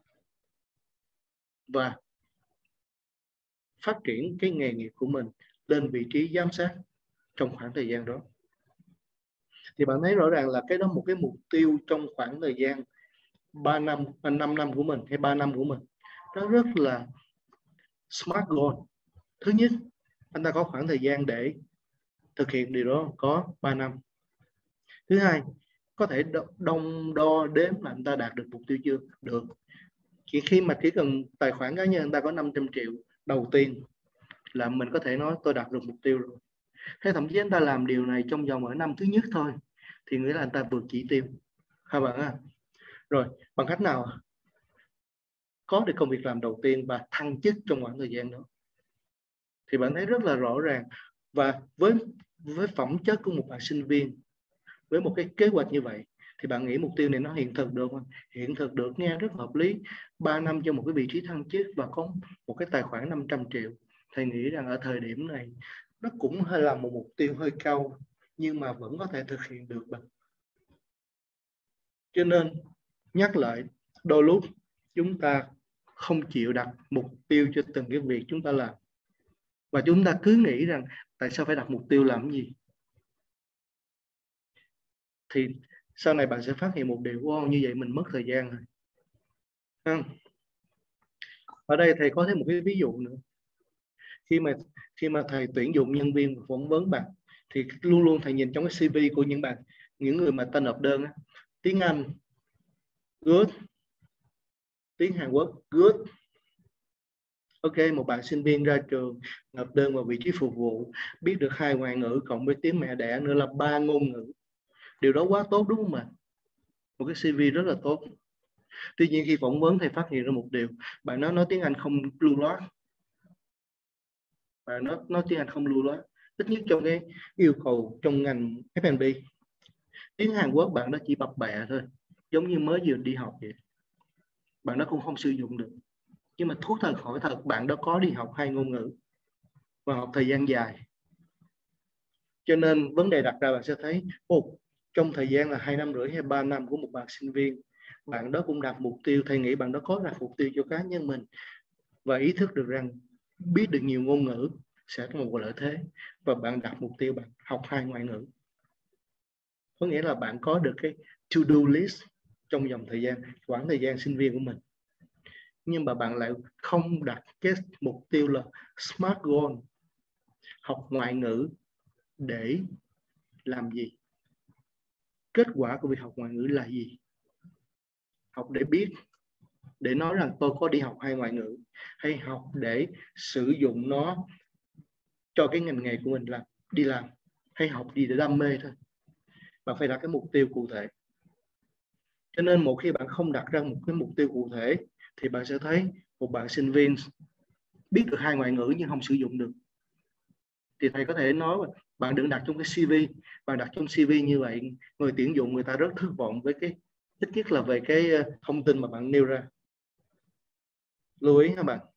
và phát triển cái nghề nghiệp của mình lên vị trí giám sát trong khoảng thời gian đó. Thì bạn thấy rõ ràng là cái đó một cái mục tiêu trong khoảng thời gian ba năm, năm năm của mình hay ba năm của mình, nó rất là SMART goal. Thứ nhất, anh ta có khoảng thời gian để thực hiện điều đó, có ba năm. Thứ hai, có thể đông đo đếm là anh ta đạt được mục tiêu chưa? Được. Chỉ khi mà chỉ cần tài khoản cá nhân anh ta có năm trăm triệu đầu tiên là mình có thể nói tôi đạt được mục tiêu rồi. Thế thậm chí anh ta làm điều này trong vòng ở năm thứ nhất thôi thì nghĩa là anh ta vượt chỉ tiêu. Hai bạn à? Rồi, bằng cách nào? Có được công việc làm đầu tiên và thăng chức trong khoảng thời gian đó. Thì bạn thấy rất là rõ ràng. Và với với phẩm chất của một bạn sinh viên, với một cái kế hoạch như vậy, thì bạn nghĩ mục tiêu này nó hiện thực được không? Hiện thực được, nghe rất hợp lý. ba năm cho một cái vị trí thăng chức và có một cái tài khoản năm trăm triệu. Thầy nghĩ rằng ở thời điểm này nó cũng hơi là một mục tiêu hơi cao, nhưng mà vẫn có thể thực hiện được. Cho nên nhắc lại, đôi lúc chúng ta không chịu đặt mục tiêu cho từng cái việc chúng ta làm, và chúng ta cứ nghĩ rằng tại sao phải đặt mục tiêu làm gì. Thì sau này bạn sẽ phát hiện một điều, wow, như vậy mình mất thời gian rồi. Không? Ở đây thầy có thêm một cái ví dụ nữa. khi mà khi mà thầy tuyển dụng nhân viên và phỏng vấn bạn thì luôn luôn thầy nhìn trong cái xê vê của những bạn, những người mà tên nộp đơn á, tiếng Anh good, tiếng Hàn Quốc good. Ok, một bạn sinh viên ra trường nộp đơn vào vị trí phục vụ, biết được hai ngoại ngữ cộng với tiếng mẹ đẻ nữa là ba ngôn ngữ. Điều đó quá tốt đúng không ạ? Một cái xê vê rất là tốt. Tuy nhiên khi phỏng vấn thầy phát hiện ra một điều, bạn nói nói tiếng Anh không lưu loát. Bạn nói nói tiếng Anh không lưu loát, ít nhất trong cái yêu cầu trong ngành ép and bê. Tiếng Hàn Quốc bạn đó chỉ bập bẹ thôi, giống như mới vừa đi học vậy. Bạn đó cũng không sử dụng được. Nhưng mà thú thật hỏi thật, bạn đó có đi học hai ngôn ngữ và học thời gian dài. Cho nên vấn đề đặt ra bạn sẽ thấy, ồ, trong thời gian là hai năm rưỡi hay ba năm của một bạn sinh viên, bạn đó cũng đặt mục tiêu, thầy nghĩ bạn đó có đặt mục tiêu cho cá nhân mình và ý thức được rằng biết được nhiều ngôn ngữ sẽ có một lợi thế, và bạn đặt mục tiêu bạn học hai ngoại ngữ. Có nghĩa là bạn có được cái to-do list trong dòng thời gian, khoảng thời gian sinh viên của mình. Nhưng mà bạn lại không đặt cái mục tiêu là smart goal, học ngoại ngữ để làm gì? Kết quả của việc học ngoại ngữ là gì? Học để biết, để nói rằng tôi có đi học hai ngoại ngữ, hay học để sử dụng nó cho cái ngành nghề của mình làm, đi làm, hay học gì để đam mê thôi. Bạn phải đặt cái mục tiêu cụ thể. Cho nên một khi bạn không đặt ra một cái mục tiêu cụ thể thì bạn sẽ thấy một bạn sinh viên biết được hai ngoại ngữ nhưng không sử dụng được. Thì thầy có thể nói bạn đừng đặt trong cái xê vê. Bạn đặt trong xê vê như vậy, người tuyển dụng người ta rất thất vọng với cái ít nhất là về cái thông tin mà bạn nêu ra. Lưu ý các bạn.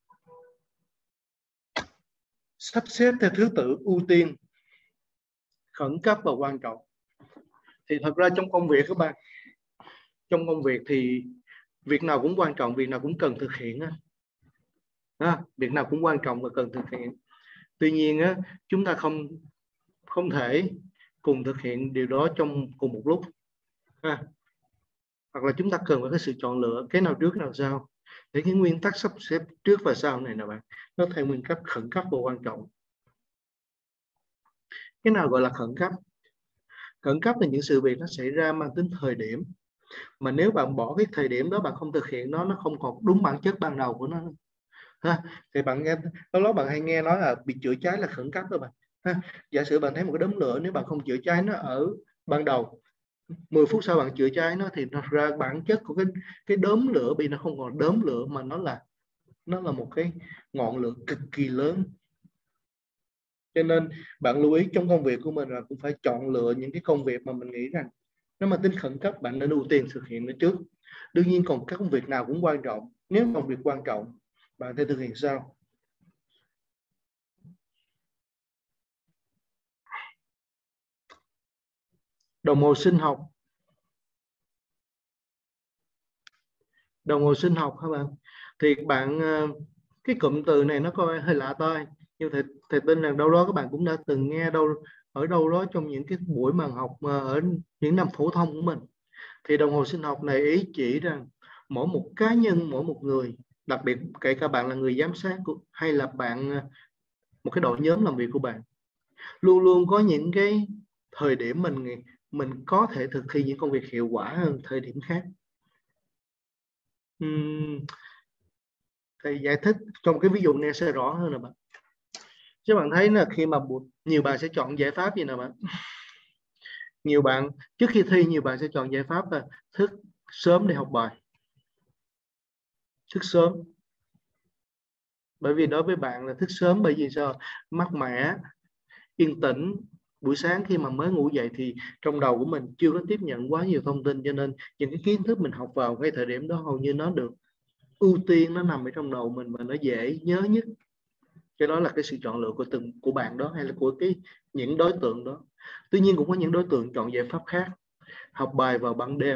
Sắp xếp theo thứ tự ưu tiên, khẩn cấp và quan trọng. Thì thật ra trong công việc các bạn, trong công việc thì việc nào cũng quan trọng, việc nào cũng cần thực hiện. À, việc nào cũng quan trọng và cần thực hiện. Tuy nhiên á, chúng ta không không thể cùng thực hiện điều đó trong cùng một lúc. À, hoặc là chúng ta cần phải có sự chọn lựa cái nào trước cái nào sau. Để cái nguyên tắc sắp xếp trước và sau này nè bạn, nó theo nguyên tắc khẩn cấp và quan trọng. Cái nào gọi là khẩn cấp? Khẩn cấp là những sự việc nó xảy ra mang tính thời điểm, mà nếu bạn bỏ cái thời điểm đó, bạn không thực hiện nó, nó không còn đúng bản chất ban đầu của nó. Ha, thì bạn nghe lâu đó bạn hay nghe nói là việc chữa cháy là khẩn cấp đó bạn. Ha, giả sử bạn thấy một cái đốm lửa, nếu bạn không chữa cháy nó ở ban đầu, mười phút sau bạn chữa cháy nó, thì thật ra bản chất của cái cái đốm lửa bị nó không còn đốm lửa, mà nó là nó là một cái ngọn lửa cực kỳ lớn. Cho nên bạn lưu ý trong công việc của mình là cũng phải chọn lựa những cái công việc mà mình nghĩ rằng nó mà tính khẩn cấp, bạn nên ưu tiên thực hiện nó trước. Đương nhiên còn các công việc nào cũng quan trọng. Nếu công việc quan trọng, bạn sẽ thực hiện sao? Đồng hồ sinh học. Đồng hồ sinh học hả bạn? Thì bạn, cái cụm từ này nó coi hơi lạ tai, nhưng thầy, thầy tin rằng đâu đó các bạn cũng đã từng nghe đâu ở đâu đó trong những cái buổi mà học ở những năm phổ thông của mình. Thì đồng hồ sinh học này ý chỉ rằng mỗi một cá nhân, mỗi một người, đặc biệt kể cả bạn là người giám sát hay là bạn một cái đội nhóm làm việc của bạn, luôn luôn có những cái thời điểm mình mình có thể thực hiện những công việc hiệu quả hơn thời điểm khác. Uhm, thầy giải thích trong cái ví dụ này sẽ rõ hơn nè bạn. Chứ bạn thấy là khi mà nhiều bạn sẽ chọn giải pháp gì nè bạn. Nhiều bạn trước khi thi, nhiều bạn sẽ chọn giải pháp là thức sớm để học bài. Thức sớm. Bởi vì đối với bạn là thức sớm, bởi vì sao? Mát mẻ, yên tĩnh. Buổi sáng khi mà mới ngủ dậy thì trong đầu của mình chưa có tiếp nhận quá nhiều thông tin, cho nên những cái kiến thức mình học vào cái thời điểm đó hầu như nó được ưu tiên, nó nằm ở trong đầu mình và nó dễ nhớ nhất. Cái đó là cái sự chọn lựa của từng của bạn đó, hay là của cái những đối tượng đó. Tuy nhiên cũng có những đối tượng chọn giải pháp khác, học bài vào ban đêm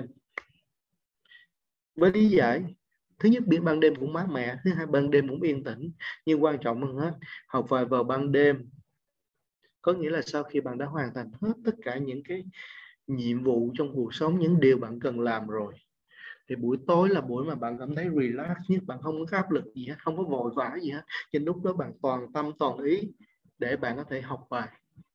với lý giải thứ nhất, bên ban đêm cũng mát mẻ, thứ hai ban đêm cũng yên tĩnh, nhưng quan trọng hơn hết, học bài vào ban đêm có nghĩa là sau khi bạn đã hoàn thành hết tất cả những cái nhiệm vụ trong cuộc sống, những điều bạn cần làm rồi, Thì buổi tối là buổi mà bạn cảm thấy relax nhất, bạn không có áp lực gì hết, không có vội vã gì hết. Trên lúc đó bạn toàn tâm toàn ý để bạn có thể học bài.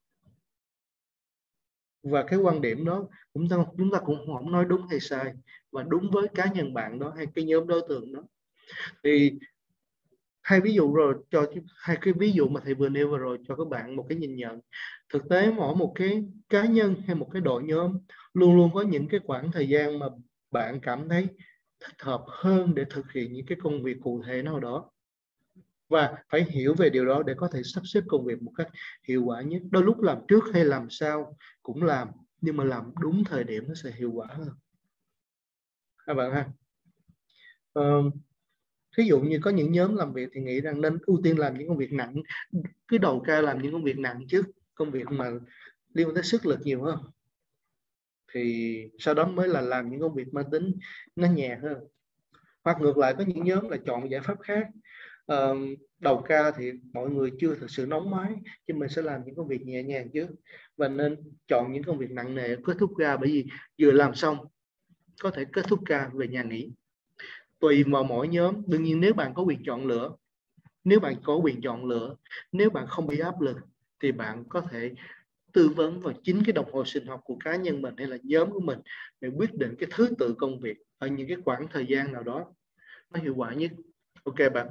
Và cái quan điểm đó cũng ta, chúng ta cũng không nói đúng hay sai, và đúng với cá nhân bạn đó hay cái nhóm đối tượng đó. Thì hai ví dụ rồi cho hai cái ví dụ mà thầy vừa nêu vừa rồi cho các bạn một cái nhìn nhận. Thực tế mỗi một cái cá nhân hay một cái đội nhóm luôn luôn có những cái khoảng thời gian mà bạn cảm thấy thích hợp hơn để thực hiện những cái công việc cụ thể nào đó, và phải hiểu về điều đó để có thể sắp xếp công việc một cách hiệu quả nhất. Đôi lúc làm trước hay làm sau cũng làm, nhưng mà làm đúng thời điểm nó sẽ hiệu quả hơn các bạn ha. Ờ, Thí dụ như có những nhóm làm việc thì nghĩ rằng nên ưu tiên làm những công việc nặng, cứ đầu ca làm những công việc nặng trước, công việc mà liên quan tới sức lực nhiều hơn, thì sau đó mới là làm những công việc mang tính nó nhẹ hơn. Hoặc ngược lại có những nhóm là chọn giải pháp khác. Ờ, đầu ca thì mọi người chưa thực sự nóng máy, nhưng mình sẽ làm những công việc nhẹ nhàng trước, và nên chọn những công việc nặng nề kết thúc ca, bởi vì vừa làm xong có thể kết thúc ca về nhà nghỉ. Tùy vào mỗi nhóm. Đương nhiên nếu bạn có quyền chọn lựa, nếu bạn có quyền chọn lựa, nếu bạn không bị áp lực thì bạn có thể tư vấn vào chính cái đồng hồ sinh học của cá nhân mình hay là nhóm của mình để quyết định cái thứ tự công việc ở những cái khoảng thời gian nào đó nó hiệu quả nhất. Ok bạn.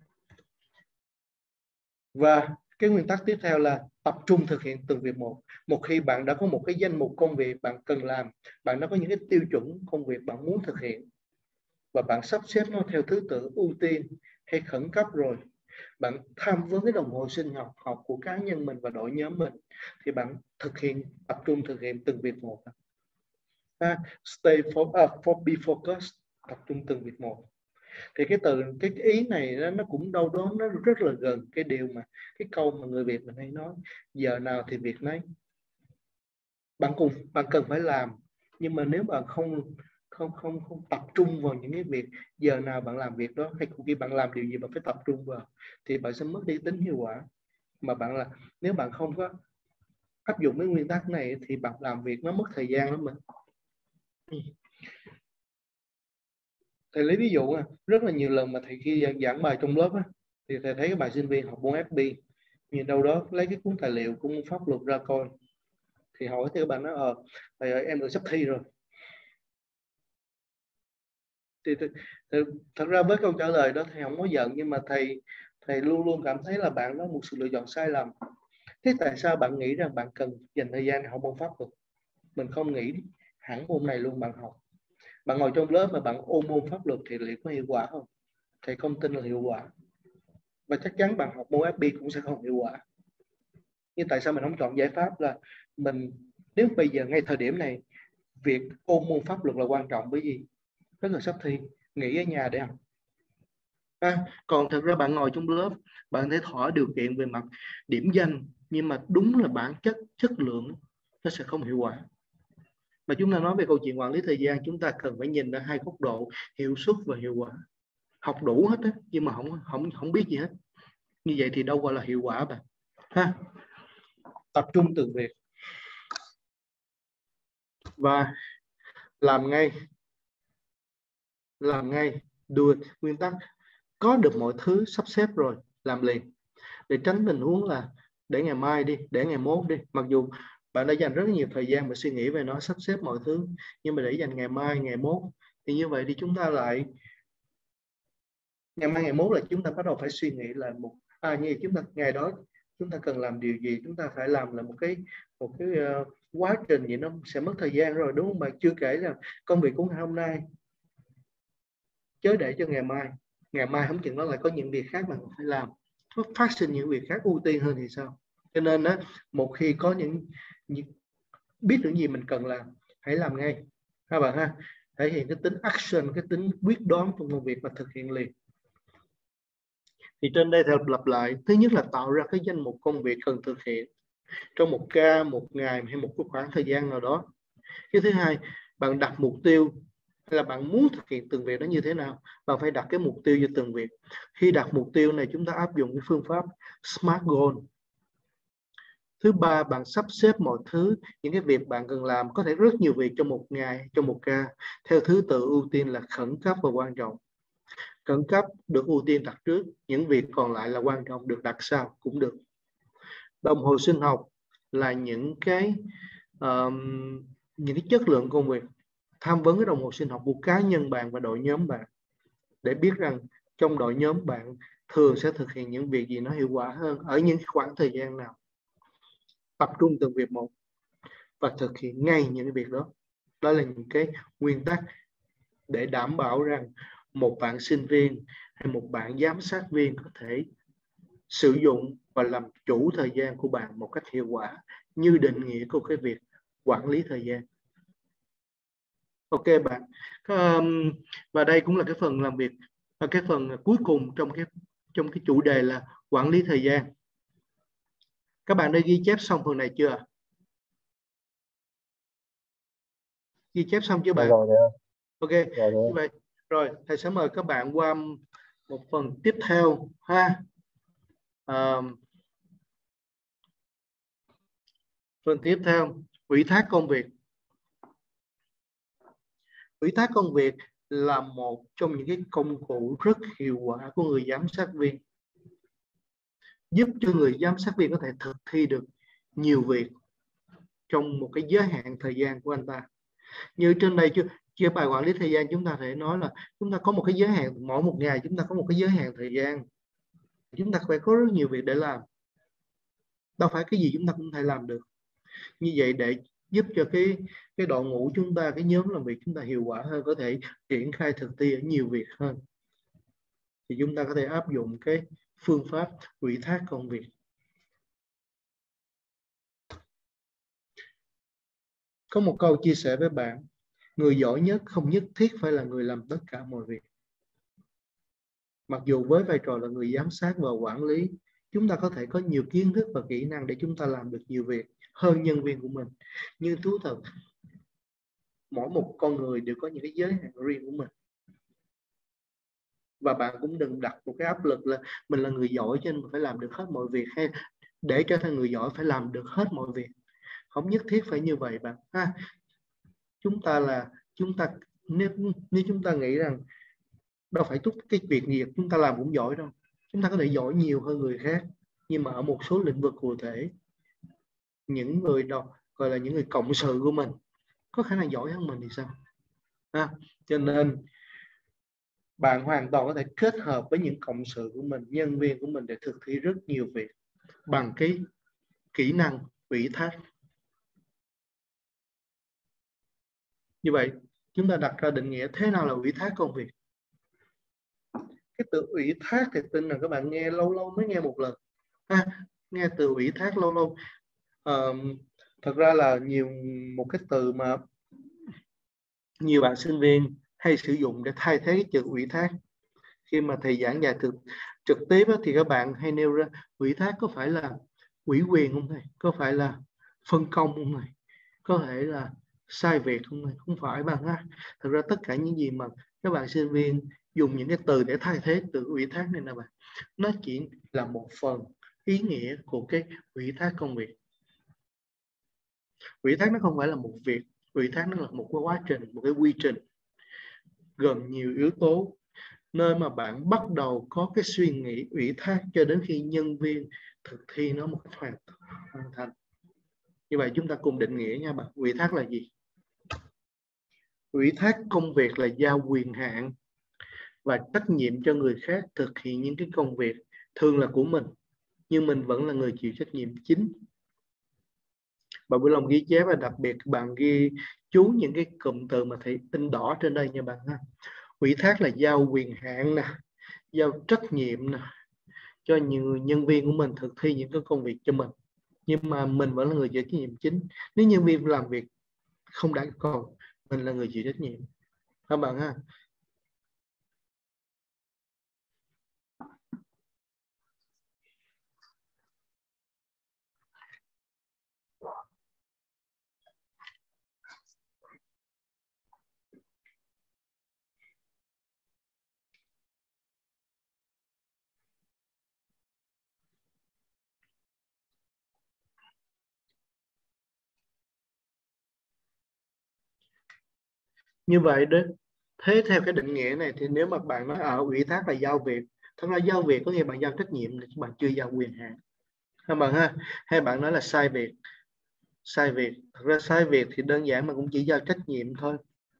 Và cái nguyên tắc tiếp theo là tập trung thực hiện từng việc một. Một khi bạn đã có một cái danh mục công việc bạn cần làm, bạn đã có những cái tiêu chuẩn công việc bạn muốn thực hiện, và bạn sắp xếp nó theo thứ tự ưu tiên hay khẩn cấp rồi, bạn tham vấn cái đồng hồ sinh học học của cá nhân mình và đội nhóm mình, thì bạn thực hiện, tập trung thực hiện từng việc một. À, stay for, uh, for be focused, tập trung từng việc một. Thì cái từ cái ý này nó, nó cũng đâu đó nó rất là gần cái điều mà cái câu mà người Việt mình hay nói, giờ nào thì việc nấy. Bạn cùng bạn cần phải làm, nhưng mà nếu bạn không không không không tập trung vào những cái việc giờ nào bạn làm việc đó, hay khi bạn làm điều gì bạn phải tập trung vào, thì bạn sẽ mất đi tính hiệu quả. Mà bạn là nếu bạn không có áp dụng cái nguyên tắc này thì bạn làm việc nó mất thời gian lắm mà. Thầy lấy ví dụ rất là nhiều lần mà thầy khi giảng bài trong lớp á, thì thầy thấy các bạn sinh viên học môn ép pê, nhìn đâu đó lấy cái cuốn tài liệu của môn pháp luật ra coi, thì hỏi thì các bạn nói ờ thầy ơi, em được sắp thi rồi. Thì, thì, thì thật ra với câu trả lời đó thầy không có giận, nhưng mà thầy thầy luôn luôn cảm thấy là bạn có một sự lựa chọn sai lầm. Thế tại sao bạn nghĩ rằng bạn cần dành thời gian để học môn pháp luật? Mình không nghĩ hẳn môn này luôn bạn học. Bạn ngồi trong lớp mà bạn ôn môn pháp luật thì liệu có hiệu quả không? Thầy không tin là hiệu quả. Và chắc chắn bạn học môn ép pê cũng sẽ không hiệu quả. Nhưng tại sao mình không chọn giải pháp là mình, nếu bây giờ ngay thời điểm này việc ôn môn pháp luật là quan trọng, bởi vì rất là sắp thi, nghỉ ở nhà để học. À, còn thực ra bạn ngồi trong lớp, bạn thể thỏa điều kiện về mặt điểm danh, nhưng mà đúng là bản chất chất lượng nó sẽ không hiệu quả. Mà chúng ta nói về câu chuyện quản lý thời gian, chúng ta cần phải nhìn ra hai góc độ, hiệu suất và hiệu quả. Học đủ hết á, nhưng mà không không không biết gì hết, như vậy thì đâu gọi là hiệu quả bạn ha. Tập trung từng việc và làm ngay, làm ngay, do it. Nguyên tắc có được mọi thứ sắp xếp rồi làm liền, để tránh tình huống là để ngày mai đi, để ngày mốt đi. Mặc dù bạn đã dành rất nhiều thời gian và suy nghĩ về nó, sắp xếp mọi thứ, nhưng mà để dành ngày mai, ngày mốt, thì như vậy thì chúng ta lại ngày mai, ngày mốt là chúng ta bắt đầu phải suy nghĩ là một à như chúng ta ngày đó chúng ta cần làm điều gì, chúng ta phải làm là một cái một cái uh, quá trình gì, nó sẽ mất thời gian rồi, đúng không bạn? Chưa kể là công việc của ngày hôm nay chớ để cho ngày mai, ngày mai không chừng nó lại có những việc khác mà phải làm, nó phát sinh những việc khác ưu tiên hơn thì sao? Cho nên đó, một khi có những, những biết được gì mình cần làm, hãy làm ngay các bạn ha, thể hiện cái tính action, cái tính quyết đoán trong công việc và thực hiện liền. Thì trên đây theo lặp lại, thứ nhất là tạo ra cái danh mục công việc cần thực hiện trong một ca, một ngày hay một khoảng thời gian nào đó. Cái thứ hai, bạn đặt mục tiêu hay là bạn muốn thực hiện từng việc đó như thế nào, bạn phải đặt cái mục tiêu cho từng việc. Khi đặt mục tiêu này chúng ta áp dụng cái phương pháp SMART Goal. Thứ ba, bạn sắp xếp mọi thứ, những cái việc bạn cần làm, có thể rất nhiều việc trong một ngày, trong một ca, theo thứ tự ưu tiên là khẩn cấp và quan trọng. Khẩn cấp được ưu tiên đặt trước, những việc còn lại là quan trọng được đặt sau cũng được. Đồng hồ sinh học là những cái um, những cái chất lượng công việc. Tham vấn cái đồng hồ sinh học của cá nhân bạn và đội nhóm bạn để biết rằng trong đội nhóm bạn thường sẽ thực hiện những việc gì nó hiệu quả hơn ở những khoảng thời gian nào. Tập trung từng việc một và thực hiện ngay những cái việc đó. Đó là những cái nguyên tắc để đảm bảo rằng một bạn sinh viên hay một bạn giám sát viên có thể sử dụng và làm chủ thời gian của bạn một cách hiệu quả như định nghĩa của cái việc quản lý thời gian. Ok bạn. Um, và đây cũng là cái phần làm việc và cái phần cuối cùng trong cái trong cái chủ đề là quản lý thời gian. Các bạn đã ghi chép xong phần này chưa? Ghi chép xong chưa bạn? Rồi thầy ơi. Ok. Rồi Như vậy rồi thầy sẽ mời các bạn qua một phần tiếp theo ha. Um, phần tiếp theo, ủy thác công việc. Ủy thác công việc là một trong những cái công cụ rất hiệu quả của người giám sát viên, giúp cho người giám sát viên có thể thực thi được nhiều việc trong một cái giới hạn thời gian của anh ta. Như trên đây chưa chia bài quản lý thời gian, chúng ta thể nói là chúng ta có một cái giới hạn, mỗi một ngày chúng ta có một cái giới hạn thời gian, chúng ta phải có rất nhiều việc để làm, đâu phải cái gì chúng ta cũng thể làm được. Như vậy để giúp cho cái cái đội ngũ chúng ta, cái nhóm làm việc chúng ta hiệu quả hơn, có thể triển khai thực thi ở nhiều việc hơn, thì chúng ta có thể áp dụng cái phương pháp ủy thác công việc. Có một câu chia sẻ với bạn, người giỏi nhất không nhất thiết phải là người làm tất cả mọi việc. Mặc dù với vai trò là người giám sát và quản lý, chúng ta có thể có nhiều kiến thức và kỹ năng để chúng ta làm được nhiều việc hơn nhân viên của mình. Nhưng thú thật, mỗi một con người đều có những cái giới hạn riêng của mình. Và bạn cũng đừng đặt một cái áp lực là mình là người giỏi cho nên mình phải làm được hết mọi việc, hay để trở thành người giỏi phải làm được hết mọi việc. Không nhất thiết phải như vậy bạn ha. Chúng ta là chúng ta nếu, nếu chúng ta nghĩ rằng đâu phải tất cái việc gì chúng ta làm cũng giỏi đâu, chúng ta có thể giỏi nhiều hơn người khác, nhưng mà ở một số lĩnh vực cụ thể, những người đó gọi là những người cộng sự của mình có khả năng giỏi hơn mình thì sao ha? Cho nên bạn hoàn toàn có thể kết hợp với những cộng sự của mình, nhân viên của mình để thực thi rất nhiều việc bằng cái kỹ năng ủy thác. Như vậy chúng ta đặt ra định nghĩa thế nào là ủy thác công việc. Cái từ ủy thác thì tin là các bạn nghe lâu lâu mới nghe một lần ha. Nghe từ ủy thác lâu lâu. Uh, thật ra là nhiều một cái từ mà nhiều bạn sinh viên hay sử dụng để thay thế cái chữ ủy thác. Khi mà thầy giảng dạy trực, trực tiếp đó, thì các bạn hay nêu ra ủy thác có phải là ủy quyền không thầy? Có phải là phân công không thầy? Có thể là sai việc không thầy? Không phải bạn ha. Thật ra tất cả những gì mà các bạn sinh viên dùng những cái từ để thay thế từ ủy thác này nè bạn, nó chỉ là một phần ý nghĩa của cái ủy thác công việc. Ủy thác nó không phải là một việc, ủy thác nó là một cái quá trình, một cái quy trình gồm nhiều yếu tố, nơi mà bạn bắt đầu có cái suy nghĩ ủy thác cho đến khi nhân viên thực thi nó một cách hoàn, hoàn thành. Như vậy chúng ta cùng định nghĩa nha bạn, ủy thác là gì? Ủy thác công việc là giao quyền hạn và trách nhiệm cho người khác thực hiện những cái công việc thường là của mình, nhưng mình vẫn là người chịu trách nhiệm chính. Bạn vui lòng ghi chép và đặc biệt bạn ghi chú những cái cụm từ mà thầy in đỏ trên đây nha bạn ha. Ủy thác là giao quyền hạn nè, giao trách nhiệm nè, cho nhiều nhân viên của mình thực thi những cái công việc cho mình, nhưng mà mình vẫn là người chịu trách nhiệm chính. Nếu nhân viên làm việc không đạt cầu, mình là người chịu trách nhiệm các bạn ha. Như vậy đó, thế theo cái định nghĩa này thì nếu mà bạn nói ở ủy thác là giao việc, thật ra giao việc có nghĩa bạn giao trách nhiệm, bạn chưa giao quyền hạn, ha bạn ha. Hay bạn nói là sai việc, sai việc, thật ra sai việc thì đơn giản mà cũng chỉ giao trách nhiệm thôi.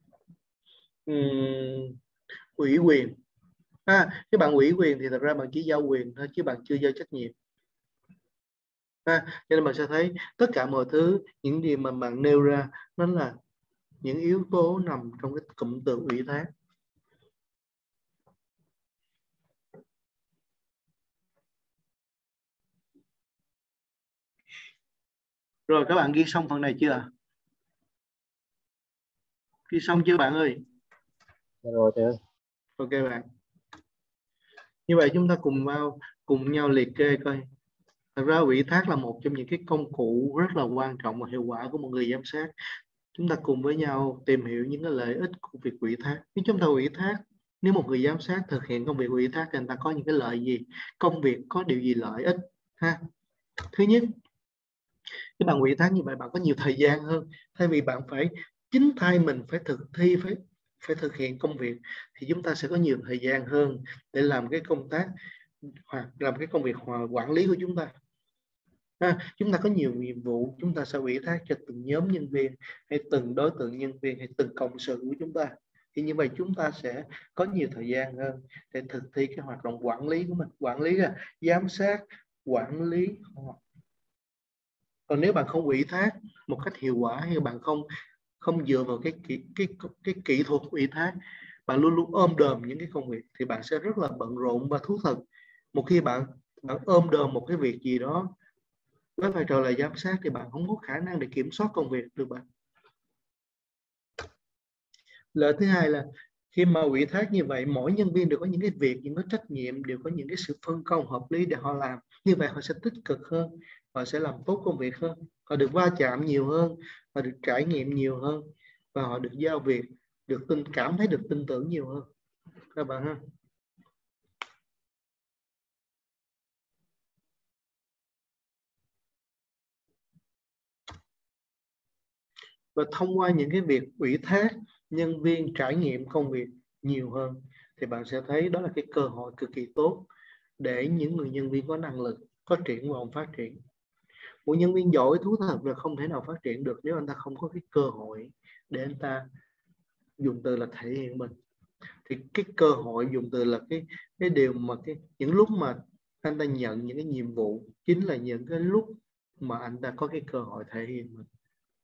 Uhm, ủy quyền, à, cái bạn ủy quyền thì thật ra bạn chỉ giao quyền thôi chứ bạn chưa giao trách nhiệm. À, cho nên bạn sẽ thấy tất cả mọi thứ, những gì mà bạn nêu ra nó là những yếu tố nằm trong cái cụm từ ủy thác. Rồi các bạn ghi xong phần này chưa? Ghi xong chưa bạn ơi? Dạ rồi thầy ơi. Ok bạn. Như vậy chúng ta cùng vào cùng nhau liệt kê coi. Thật ra ủy thác là một trong những cái công cụ rất là quan trọng và hiệu quả của một người giám sát. Chúng ta cùng với nhau tìm hiểu những cái lợi ích của việc ủy thác. Nếu chúng ta ủy thác, nếu một người giám sát thực hiện công việc ủy thác thì người ta có những cái lợi gì? Công việc có điều gì lợi ích? Ha. Thứ nhất, cái bạn ủy thác như vậy bạn có nhiều thời gian hơn. Thay vì bạn phải chính tay mình phải thực thi, phải phải thực hiện công việc thì chúng ta sẽ có nhiều thời gian hơn để làm cái công tác hoặc làm cái công việc quản lý của chúng ta. À, chúng ta có nhiều nhiệm vụ, chúng ta sẽ ủy thác cho từng nhóm nhân viên hay từng đối tượng nhân viên hay từng cộng sự của chúng ta, thì như vậy chúng ta sẽ có nhiều thời gian hơn để thực thi cái hoạt động quản lý của mình. Quản lý là giám sát, quản lý. Còn nếu bạn không ủy thác một cách hiệu quả hay bạn không không dựa vào cái kỹ cái, cái, cái kỹ thuật ủy thác, bạn luôn luôn ôm đồm những cái công việc thì bạn sẽ rất là bận rộn và thú thực. Một khi bạn bạn ôm đồm một cái việc gì đó với vai trò là giám sát thì bạn không có khả năng để kiểm soát công việc được bạn. Lợi thứ hai là khi mà ủy thác như vậy, mỗi nhân viên đều có những cái việc, những cái trách nhiệm, đều có những cái sự phân công hợp lý để họ làm. Như vậy họ sẽ tích cực hơn, họ sẽ làm tốt công việc hơn, họ được va chạm nhiều hơn, họ được trải nghiệm nhiều hơn và họ được giao việc, được tin cảm thấy được tin tưởng nhiều hơn các bạn ha. Và thông qua những cái việc ủy thác, nhân viên trải nghiệm công việc nhiều hơn thì bạn sẽ thấy đó là cái cơ hội cực kỳ tốt để những người nhân viên có năng lực phát triển và phát triển. Một nhân viên giỏi thú thật là không thể nào phát triển được nếu anh ta không có cái cơ hội để anh ta, dùng từ là thể hiện mình. Thì cái cơ hội, dùng từ là cái cái điều mà cái những lúc mà anh ta nhận những cái nhiệm vụ chính là những cái lúc mà anh ta có cái cơ hội thể hiện mình.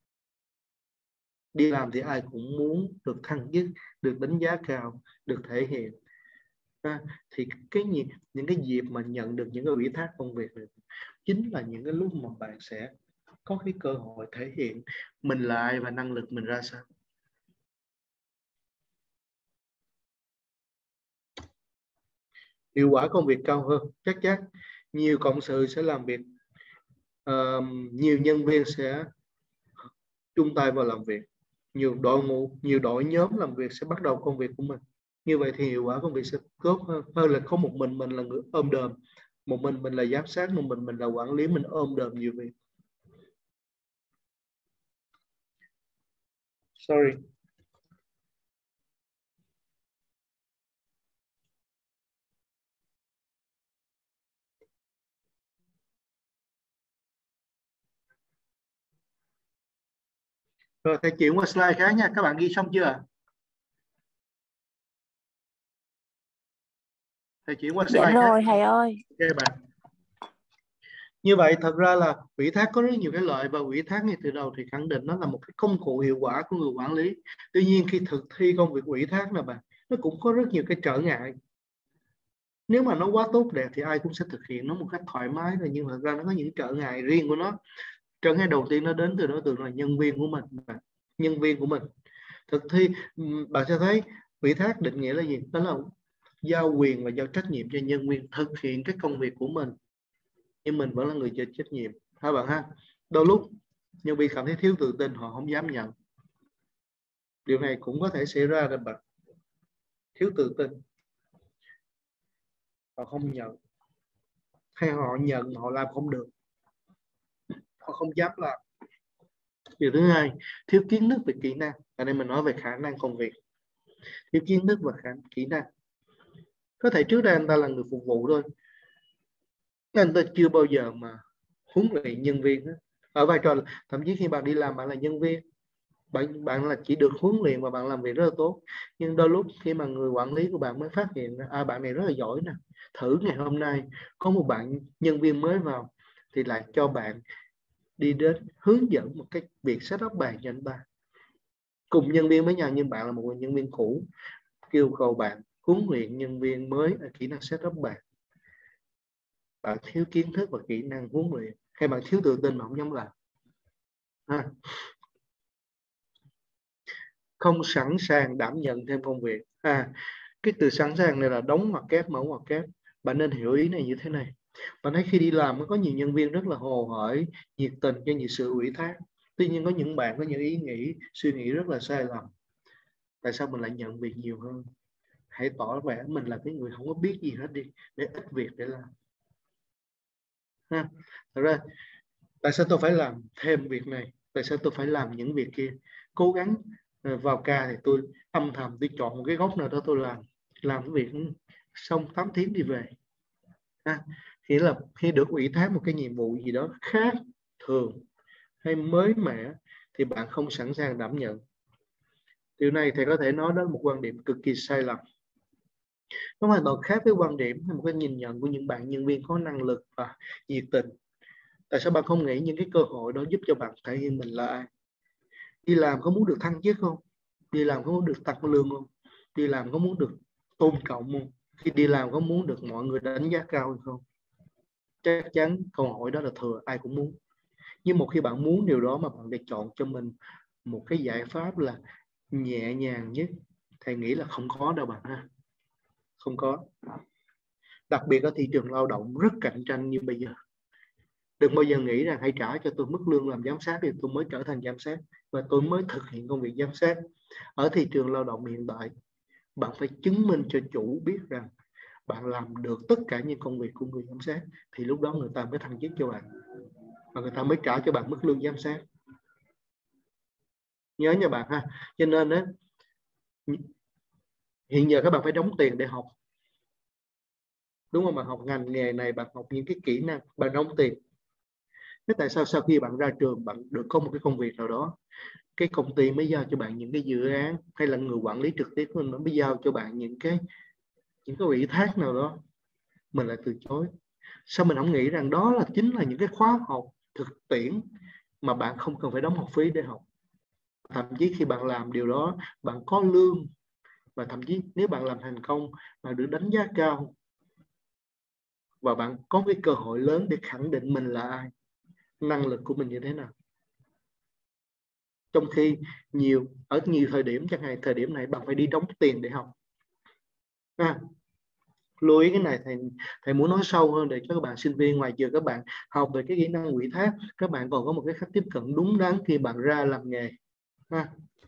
Đi làm thì ai cũng muốn được thăng chức, được đánh giá cao, được thể hiện. À, thì cái gì, những cái dịp mà nhận được những cái ủy thác công việc này chính là những cái lúc mà bạn sẽ có cái cơ hội thể hiện mình là ai và năng lực mình ra sao. Hiệu quả công việc cao hơn, chắc chắn nhiều cộng sự sẽ làm việc, uh, nhiều nhân viên sẽ chung tay vào làm việc, nhiều đội ngũ, nhiều đội nhóm làm việc sẽ bắt đầu công việc của mình. Như vậy thì hiệu quả công việc sẽ tốt hơn hơn là có một mình mình là người ôm đồm, một mình mình là giám sát, một mình mình là quản lý, mình ôm đồm nhiều việc. Sorry. Rồi thầy chuyển qua slide khác nha, các bạn ghi xong chưa? Thầy chuyển qua slide dạ rồi khác. thầy ơi. Ok bạn. Như vậy thật ra là ủy thác có rất nhiều cái lợi, và ủy thác ngay từ đầu thì khẳng định nó là một cái công cụ hiệu quả của người quản lý. Tuy nhiên khi thực thi công việc ủy thác là bạn, nó cũng có rất nhiều cái trở ngại. Nếu mà nó quá tốt đẹp thì ai cũng sẽ thực hiện nó một cách thoải mái rồi, nhưng thật ra nó có những trở ngại riêng của nó. Trở ngại đầu tiên nó đến từ đối tượng là nhân viên của mình. Nhân viên của mình thực thi, bạn sẽ thấy ủy thác định nghĩa là gì? Đó là giao quyền và giao trách nhiệm cho nhân viên thực hiện cái công việc của mình, nhưng mình vẫn là người chịu trách nhiệm, hai bạn ha. Đôi lúc nhân viên cảm thấy thiếu tự tin, họ không dám nhận. Điều này cũng có thể xảy ra là bạn thiếu tự tin, họ không nhận, hay họ nhận mà họ làm không được, họ không dám làm. Điều thứ hai, thiếu kiến thức về kỹ năng. Ở đây mình nói về khả năng công việc. Thiếu kiến thức và khả kỹ năng. Có thể trước đây anh ta là người phục vụ thôi, anh ta chưa bao giờ mà huấn luyện nhân viên đó. Ở vai trò thậm chí khi bạn đi làm bạn là nhân viên, bạn bạn là chỉ được huấn luyện và bạn làm việc rất là tốt, nhưng đôi lúc khi mà người quản lý của bạn mới phát hiện à, bạn này rất là giỏi nè, thử ngày hôm nay có một bạn nhân viên mới vào thì lại cho bạn đi đến hướng dẫn một cái việc set up bàn cho anh ta cùng nhân viên với nhau, nhưng bạn là một nhân viên cũ, kêu cầu bạn huấn luyện nhân viên mới ở kỹ năng set up bàn. Bạn thiếu kiến thức và kỹ năng huấn luyện, hay bạn thiếu tự tin mà không dám làm ha. Không sẵn sàng đảm nhận thêm công việc. À, cái từ sẵn sàng này là đóng ngoặc kép, mở ngoặc kép. Bạn nên hiểu ý này như thế này. Bạn thấy khi đi làm có nhiều nhân viên rất là hồ hởi, nhiệt tình cho nhiều sự ủy thác. Tuy nhiên có những bạn có những ý nghĩ, suy nghĩ rất là sai lầm. Tại sao mình lại nhận việc nhiều hơn? Hãy tỏ vẻ mình là cái người không có biết gì hết đi, để ít việc để làm. Ha. Thật ra, tại sao tôi phải làm thêm việc này? Tại sao tôi phải làm những việc kia? Cố gắng vào ca thì tôi âm thầm tôi chọn một cái góc nào đó tôi làm làm cái việc xong tám tiếng đi về. À, nghĩa là khi được ủy thác một cái nhiệm vụ gì đó khác thường hay mới mẻ thì bạn không sẵn sàng đảm nhận. Điều này thì có thể nói đó là một quan điểm cực kỳ sai lầm. Nó hoàn toàn khác với quan điểm hay một cái nhìn nhận của những bạn nhân viên có năng lực và nhiệt tình. Tại sao bạn không nghĩ những cái cơ hội đó giúp cho bạn thể hiện mình là ai? Đi làm có muốn được thăng chức không? Đi làm có muốn được tăng lương không? Đi làm có muốn được tôn trọng không? Khi đi làm có muốn được mọi người đánh giá cao hay không? Chắc chắn câu hỏi đó là thừa, ai cũng muốn. Nhưng một khi bạn muốn điều đó mà bạn lại chọn cho mình một cái giải pháp là nhẹ nhàng nhất, thầy nghĩ là không có đâu bạn ha. Không có. Đặc biệt ở thị trường lao động rất cạnh tranh như bây giờ. Đừng bao giờ nghĩ rằng hãy trả cho tôi mức lương làm giám sát thì tôi mới trở thành giám sát và tôi mới thực hiện công việc giám sát. Ở thị trường lao động hiện tại, bạn phải chứng minh cho chủ biết rằng bạn làm được tất cả những công việc của người giám sát thì lúc đó người ta mới thăng chức cho bạn và người ta mới trả cho bạn mức lương giám sát. Nhớ nha bạn ha. Cho nên đó, hiện giờ các bạn phải đóng tiền để học, đúng không? Bạn học ngành nghề này, bạn học những cái kỹ năng, bạn đóng tiền. Thế tại sao sau khi bạn ra trường bạn được có một cái công việc nào đó, cái công ty mới giao cho bạn những cái dự án, hay là người quản lý trực tiếp của mình nó mới giao cho bạn những cái những cái ủy thác nào đó, mình lại từ chối? Sao mình không nghĩ rằng đó là chính là những cái khóa học thực tiễn mà bạn không cần phải đóng học phí để học? Thậm chí khi bạn làm điều đó bạn có lương, và thậm chí nếu bạn làm thành công bạn được đánh giá cao và bạn có cái cơ hội lớn để khẳng định mình là ai, năng lực của mình như thế nào. Trong khi nhiều ở nhiều thời điểm, chẳng hạn thời điểm này bạn phải đi đóng tiền để học. À, lưu ý cái này thầy thầy muốn nói sâu hơn để cho các bạn sinh viên ngoài trường các bạn học về cái kỹ năng ủy thác, các bạn còn có một cái cách tiếp cận đúng đắn khi bạn ra làm nghề. À,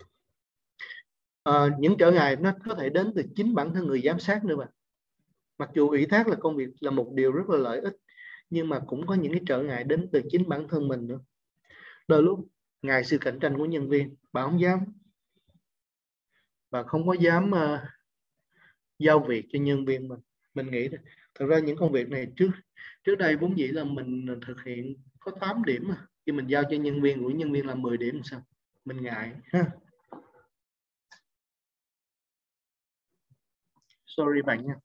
à, những trở ngại nó có thể đến từ chính bản thân người giám sát nữa bạn. Mặc dù ủy thác là công việc là một điều rất là lợi ích, nhưng mà cũng có những cái trở ngại đến từ chính bản thân mình nữa. Đôi lúc ngại sự cạnh tranh của nhân viên, bạn không dám, bạn không có dám uh, giao việc cho nhân viên mình. Mình nghĩ thật ra những công việc này trước trước đây vốn dĩ là mình thực hiện có tám điểm mà khi mình giao cho nhân viên của nhân viên là mười điểm làm sao? Mình ngại ha. Sorry bạn nha.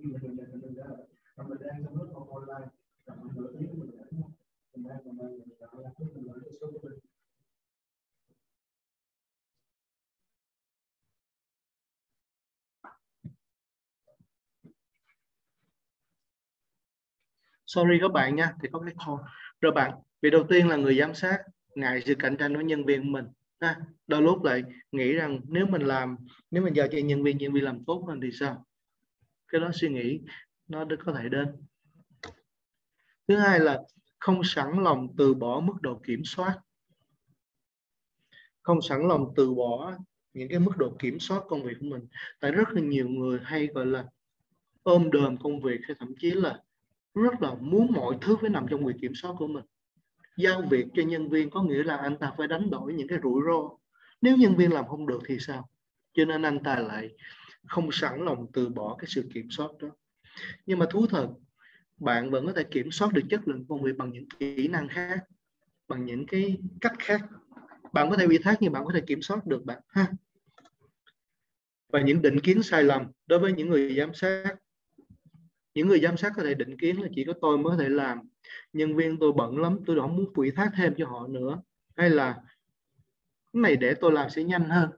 Sorry các bạn nha, thì có cái call. Rồi bạn, việc đầu tiên là người giám sát ngại sự cạnh tranh với nhân viên của mình. À, đôi lúc lại nghĩ rằng nếu mình làm, nếu mình giao cho nhân viên, nhân viên làm tốt hơn thì sao? Cái đó suy nghĩ nó có thể đến. Thứ hai là không sẵn lòng từ bỏ mức độ kiểm soát. Không sẵn lòng từ bỏ những cái mức độ kiểm soát công việc của mình. Tại rất là nhiều người hay gọi là ôm đồm công việc, hay thậm chí là rất là muốn mọi thứ phải nằm trong quyền kiểm soát của mình. Giao việc cho nhân viên có nghĩa là anh ta phải đánh đổi những cái rủi ro. Nếu nhân viên làm không được thì sao? Cho nên anh ta lại không sẵn lòng từ bỏ cái sự kiểm soát đó. Nhưng mà thú thật, bạn vẫn có thể kiểm soát được chất lượng công việc bằng những kỹ năng khác, bằng những cái cách khác. Bạn có thể ủy thác nhưng bạn có thể kiểm soát được bạn ha. Và những định kiến sai lầm đối với những người giám sát. Những người giám sát có thể định kiến là chỉ có tôi mới có thể làm. Nhân viên tôi bận lắm, tôi không muốn ủy thác thêm cho họ nữa. Hay là cái này để tôi làm sẽ nhanh hơn.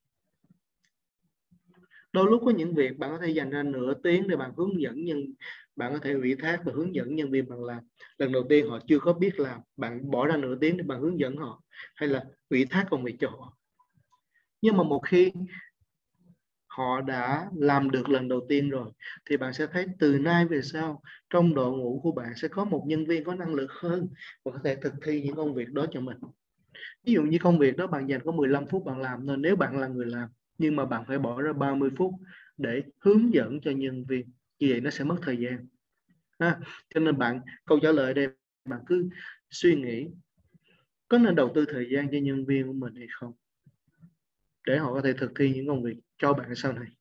Đôi lúc có những việc bạn có thể dành ra nửa tiếng để bạn hướng dẫn nhân, bạn có thể ủy thác và hướng dẫn nhân viên bạn làm. Lần đầu tiên họ chưa có biết làm, bạn bỏ ra nửa tiếng để bạn hướng dẫn họ, hay là ủy thác công việc cho họ. Nhưng mà một khi họ đã làm được lần đầu tiên rồi thì bạn sẽ thấy từ nay về sau trong đội ngũ của bạn sẽ có một nhân viên có năng lực hơn và có thể thực thi những công việc đó cho mình. Ví dụ như công việc đó bạn dành có mười lăm phút bạn làm thôi nếu bạn là người làm, nhưng mà bạn phải bỏ ra ba mươi phút để hướng dẫn cho nhân viên, như vậy nó sẽ mất thời gian. À, cho nên bạn, câu trả lời đây, bạn cứ suy nghĩ có nên đầu tư thời gian cho nhân viên của mình hay không, để họ có thể thực thi những công việc cho bạn sau này.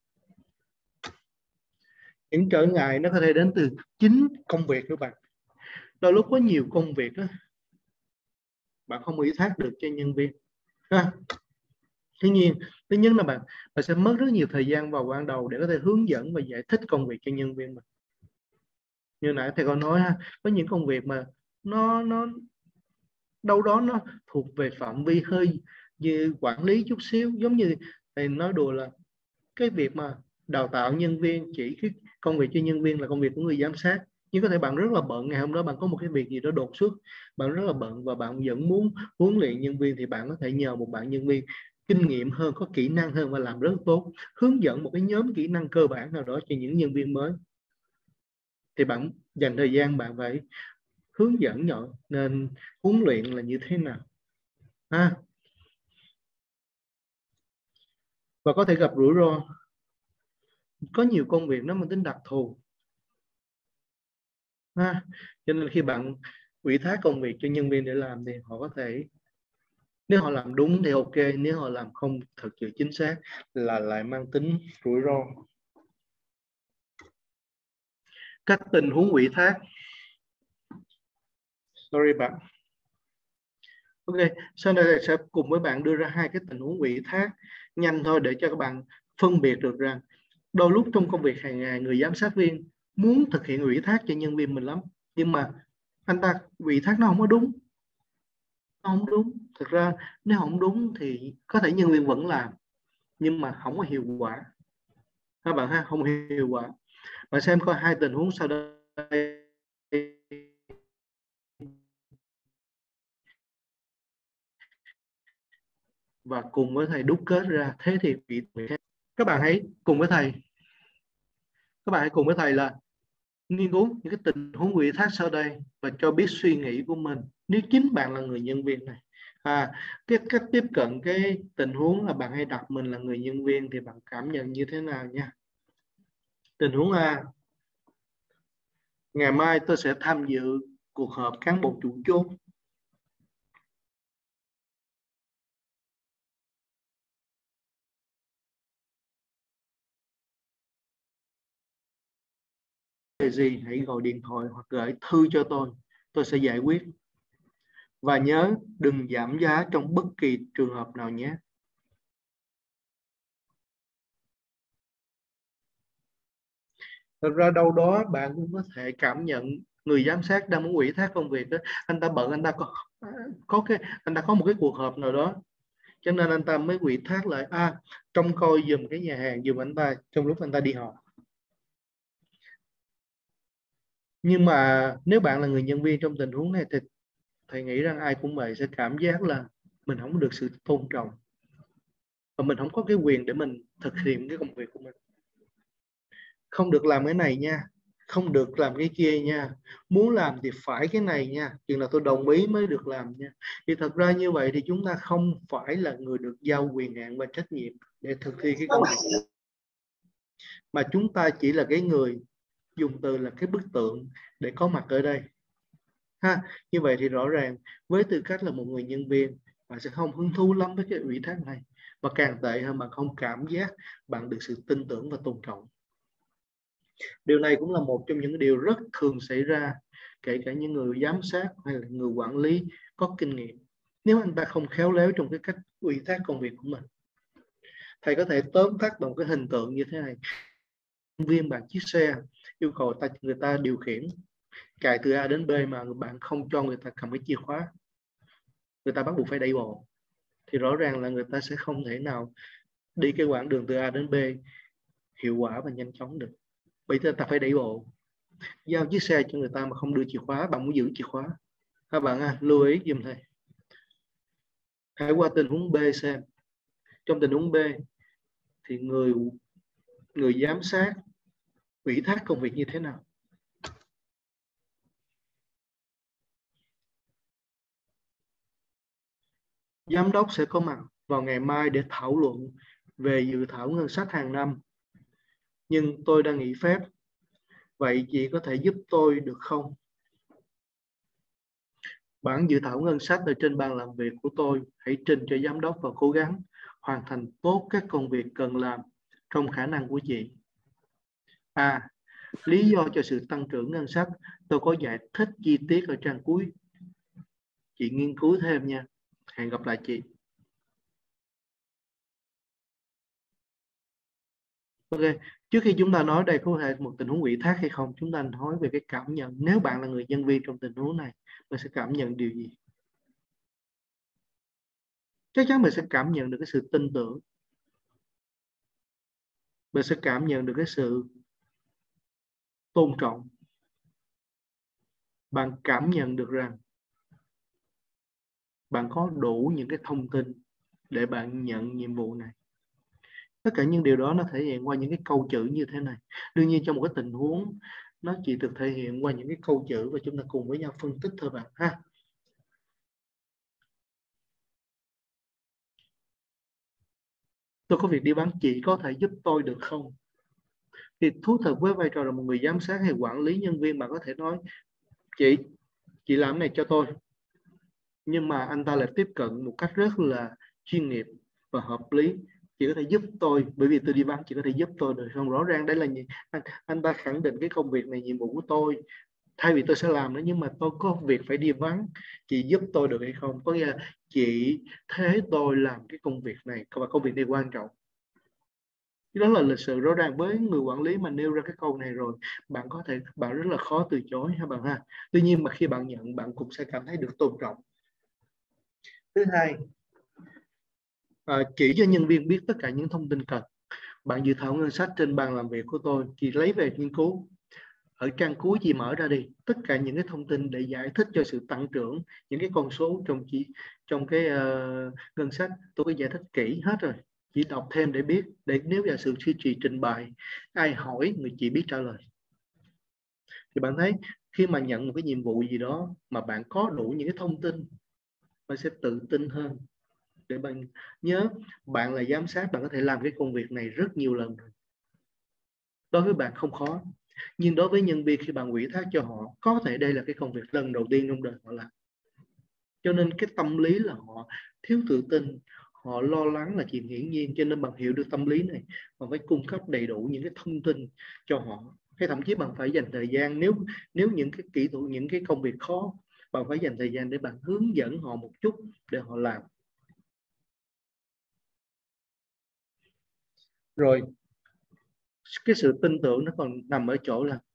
Những trở ngại nó có thể đến từ chính công việc của bạn. Đôi lúc có nhiều công việc đó, bạn không ủy thác được cho nhân viên. À, tuy nhiên, thứ nhất là bạn, bạn sẽ mất rất nhiều thời gian vào ban đầu để có thể hướng dẫn và giải thích công việc cho nhân viên mình. Như nãy thầy có nói ha, có những công việc mà nó nó đâu đó nó thuộc về phạm vi hơi như quản lý chút xíu, giống như thầy nói đùa là cái việc mà đào tạo nhân viên, chỉ cái công việc cho nhân viên là công việc của người giám sát. Nhưng có thể bạn rất là bận, ngày hôm đó bạn có một cái việc gì đó đột xuất, bạn rất là bận và bạn vẫn muốn huấn luyện nhân viên, thì bạn có thể nhờ một bạn nhân viên kinh nghiệm hơn, có kỹ năng hơn và làm rất tốt, hướng dẫn một cái nhóm kỹ năng cơ bản nào đó cho những nhân viên mới. Thì bạn dành thời gian bạn phải hướng dẫn nhỏ nên huấn luyện là như thế nào. À, và có thể gặp rủi ro. Có nhiều công việc nó mang tính đặc thù. À, cho nên khi bạn ủy thác công việc cho nhân viên để làm thì họ có thể, nếu họ làm đúng thì ok, nếu họ làm không thật sự chính xác là lại mang tính rủi ro. Các tình huống ủy thác. Sorry bạn. Ok, sau đây sẽ cùng với bạn đưa ra hai cái tình huống ủy thác nhanh thôi để cho các bạn phân biệt được rằng đôi lúc trong công việc hàng ngày người giám sát viên muốn thực hiện ủy thác cho nhân viên mình lắm, nhưng mà anh ta ủy thác nó không có đúng. Nó không đúng. Thực ra nếu không đúng thì có thể nhân viên vẫn làm nhưng mà không có hiệu quả. Các bạn ha, không hiệu quả. Bạn xem coi hai tình huống sau đây và cùng với thầy đúc kết ra thế thì bị các bạn hãy cùng với thầy các bạn hãy cùng với thầy là nghiên cứu những cái tình huống ủy thác sau đây và cho biết suy nghĩ của mình nếu chính bạn là người nhân viên này. À, cái cách tiếp cận cái tình huống là bạn hay đặt mình là người nhân viên thì bạn cảm nhận như thế nào nha. Tình huống A: ngày mai tôi sẽ tham dự cuộc họp cán bộ chủ chốt. Cái gì hãy gọi điện thoại hoặc gửi thư cho tôi, tôi sẽ giải quyết. Và nhớ đừng giảm giá trong bất kỳ trường hợp nào nhé. Thật ra đâu đó bạn cũng có thể cảm nhận người giám sát đang muốn ủy thác công việc đó, anh ta bận, anh ta có có cái anh ta có một cái cuộc họp nào đó, cho nên anh ta mới ủy thác lại à trông coi giùm cái nhà hàng giùm anh ta trong lúc anh ta đi họp. Nhưng mà nếu bạn là người nhân viên trong tình huống này thì thầy nghĩ rằng ai cũng vậy, sẽ cảm giác là mình không được sự tôn trọng và mình không có cái quyền để mình thực hiện cái công việc của mình. Không được làm cái này nha, không được làm cái kia nha, muốn làm thì phải cái này nha, chừng nào tôi đồng ý mới được làm nha. Thì thật ra như vậy thì chúng ta không phải là người được giao quyền hạn và trách nhiệm để thực thi cái công việc, mà chúng ta chỉ là cái người, dùng từ là cái bức tượng để có mặt ở đây ha. Như vậy thì rõ ràng với tư cách là một người nhân viên, bạn sẽ không hứng thú lắm với cái ủy thác này, và càng tệ hơn, bạn không cảm giác bạn được sự tin tưởng và tôn trọng. Điều này cũng là một trong những điều rất thường xảy ra, kể cả những người giám sát hay là người quản lý có kinh nghiệm, nếu anh ta không khéo léo trong cái cách ủy thác công việc của mình. Thầy có thể tóm tắt bằng cái hình tượng như thế này: nhân viên bạn chiếc xe, yêu cầu ta người ta điều khiển cài từ A đến B mà bạn không cho người ta cầm cái chìa khóa, người ta bắt buộc phải đẩy bộ, thì rõ ràng là người ta sẽ không thể nào đi cái quãng đường từ A đến B hiệu quả và nhanh chóng được, bởi vì ta phải đẩy bộ. Giao chiếc xe cho người ta mà không đưa chìa khóa, bạn muốn giữ chìa khóa. Các bạn à, lưu ý giùm thầy. Hãy qua tình huống B xem. Trong tình huống B thì người người giám sát ủy thác công việc như thế nào? Giám đốc sẽ có mặt vào ngày mai để thảo luận về dự thảo ngân sách hàng năm. Nhưng tôi đang nghỉ phép. Vậy chị có thể giúp tôi được không? Bản dự thảo ngân sách ở trên bàn làm việc của tôi. Hãy trình cho giám đốc và cố gắng hoàn thành tốt các công việc cần làm trong khả năng của chị. À, lý do cho sự tăng trưởng ngân sách tôi có giải thích chi tiết ở trang cuối. Chị nghiên cứu thêm nha. Hẹn gặp lại chị. Ok, trước khi chúng ta nói đây có thể một tình huống ủy thác hay không, chúng ta nói về cái cảm nhận. Nếu bạn là người nhân viên trong tình huống này, bạn sẽ cảm nhận điều gì? Chắc chắn bạn sẽ cảm nhận được cái sự tin tưởng. Bạn sẽ cảm nhận được cái sự tôn trọng. Bạn cảm nhận được rằng bạn có đủ những cái thông tin để bạn nhận nhiệm vụ này. Tất cả những điều đó nó thể hiện qua những cái câu chữ như thế này. Đương nhiên trong một cái tình huống nó chỉ được thể hiện qua những cái câu chữ, và chúng ta cùng với nhau phân tích thôi bạn ha. Tôi có việc đi vắng, chị có thể giúp tôi được không? Thì thú thật với vai trò là một người giám sát hay quản lý nhân viên, bạn có thể nói chị chị làm cái này cho tôi, nhưng mà anh ta lại tiếp cận một cách rất là chuyên nghiệp và hợp lý. Chị có thể giúp tôi bởi vì tôi đi vắng, chị có thể giúp tôi được không? Rõ ràng đây là anh, anh ta khẳng định cái công việc này nhiệm vụ của tôi, thay vì tôi sẽ làm nó, nhưng mà tôi có việc phải đi vắng, chị giúp tôi được hay không? Có nghĩa là chị thế tôi làm cái công việc này và công việc này quan trọng. Đó là lịch sự. Rõ ràng với người quản lý mà nêu ra cái câu này rồi, bạn có thể bạn rất là khó từ chối ha bạn ha. Tuy nhiên mà khi bạn nhận, bạn cũng sẽ cảm thấy được tôn trọng. Thứ hai, à, chỉ cho nhân viên biết tất cả những thông tin cần. Bạn dự thảo ngân sách trên bàn làm việc của tôi, chị lấy về nghiên cứu. Ở trang cuối chị mở ra đi tất cả những cái thông tin để giải thích cho sự tăng trưởng, những cái con số trong chị trong cái uh, ngân sách tôi có giải thích kỹ hết rồi, chỉ đọc thêm để biết, để nếu giả sử suy trì trình bày ai hỏi người chị biết trả lời. Thì bạn thấy khi mà nhận một cái nhiệm vụ gì đó mà bạn có đủ những cái thông tin, bạn sẽ tự tin hơn. Để bạn nhớ, bạn là giám sát, bạn có thể làm cái công việc này rất nhiều lần rồi. Đối với bạn không khó, nhưng đối với nhân viên khi bạn ủy thác cho họ, có thể đây là cái công việc lần đầu tiên trong đời họ làm, cho nên cái tâm lý là họ thiếu tự tin, họ lo lắng là chuyện hiển nhiên. Cho nên bạn hiểu được tâm lý này, bạn phải cung cấp đầy đủ những cái thông tin cho họ, hay thậm chí bạn phải dành thời gian, nếu nếu những cái kỹ thuật, những cái công việc khó, bạn phải dành thời gian để bạn hướng dẫn họ một chút để họ làm. Rồi cái sự tin tưởng nó còn nằm ở chỗ là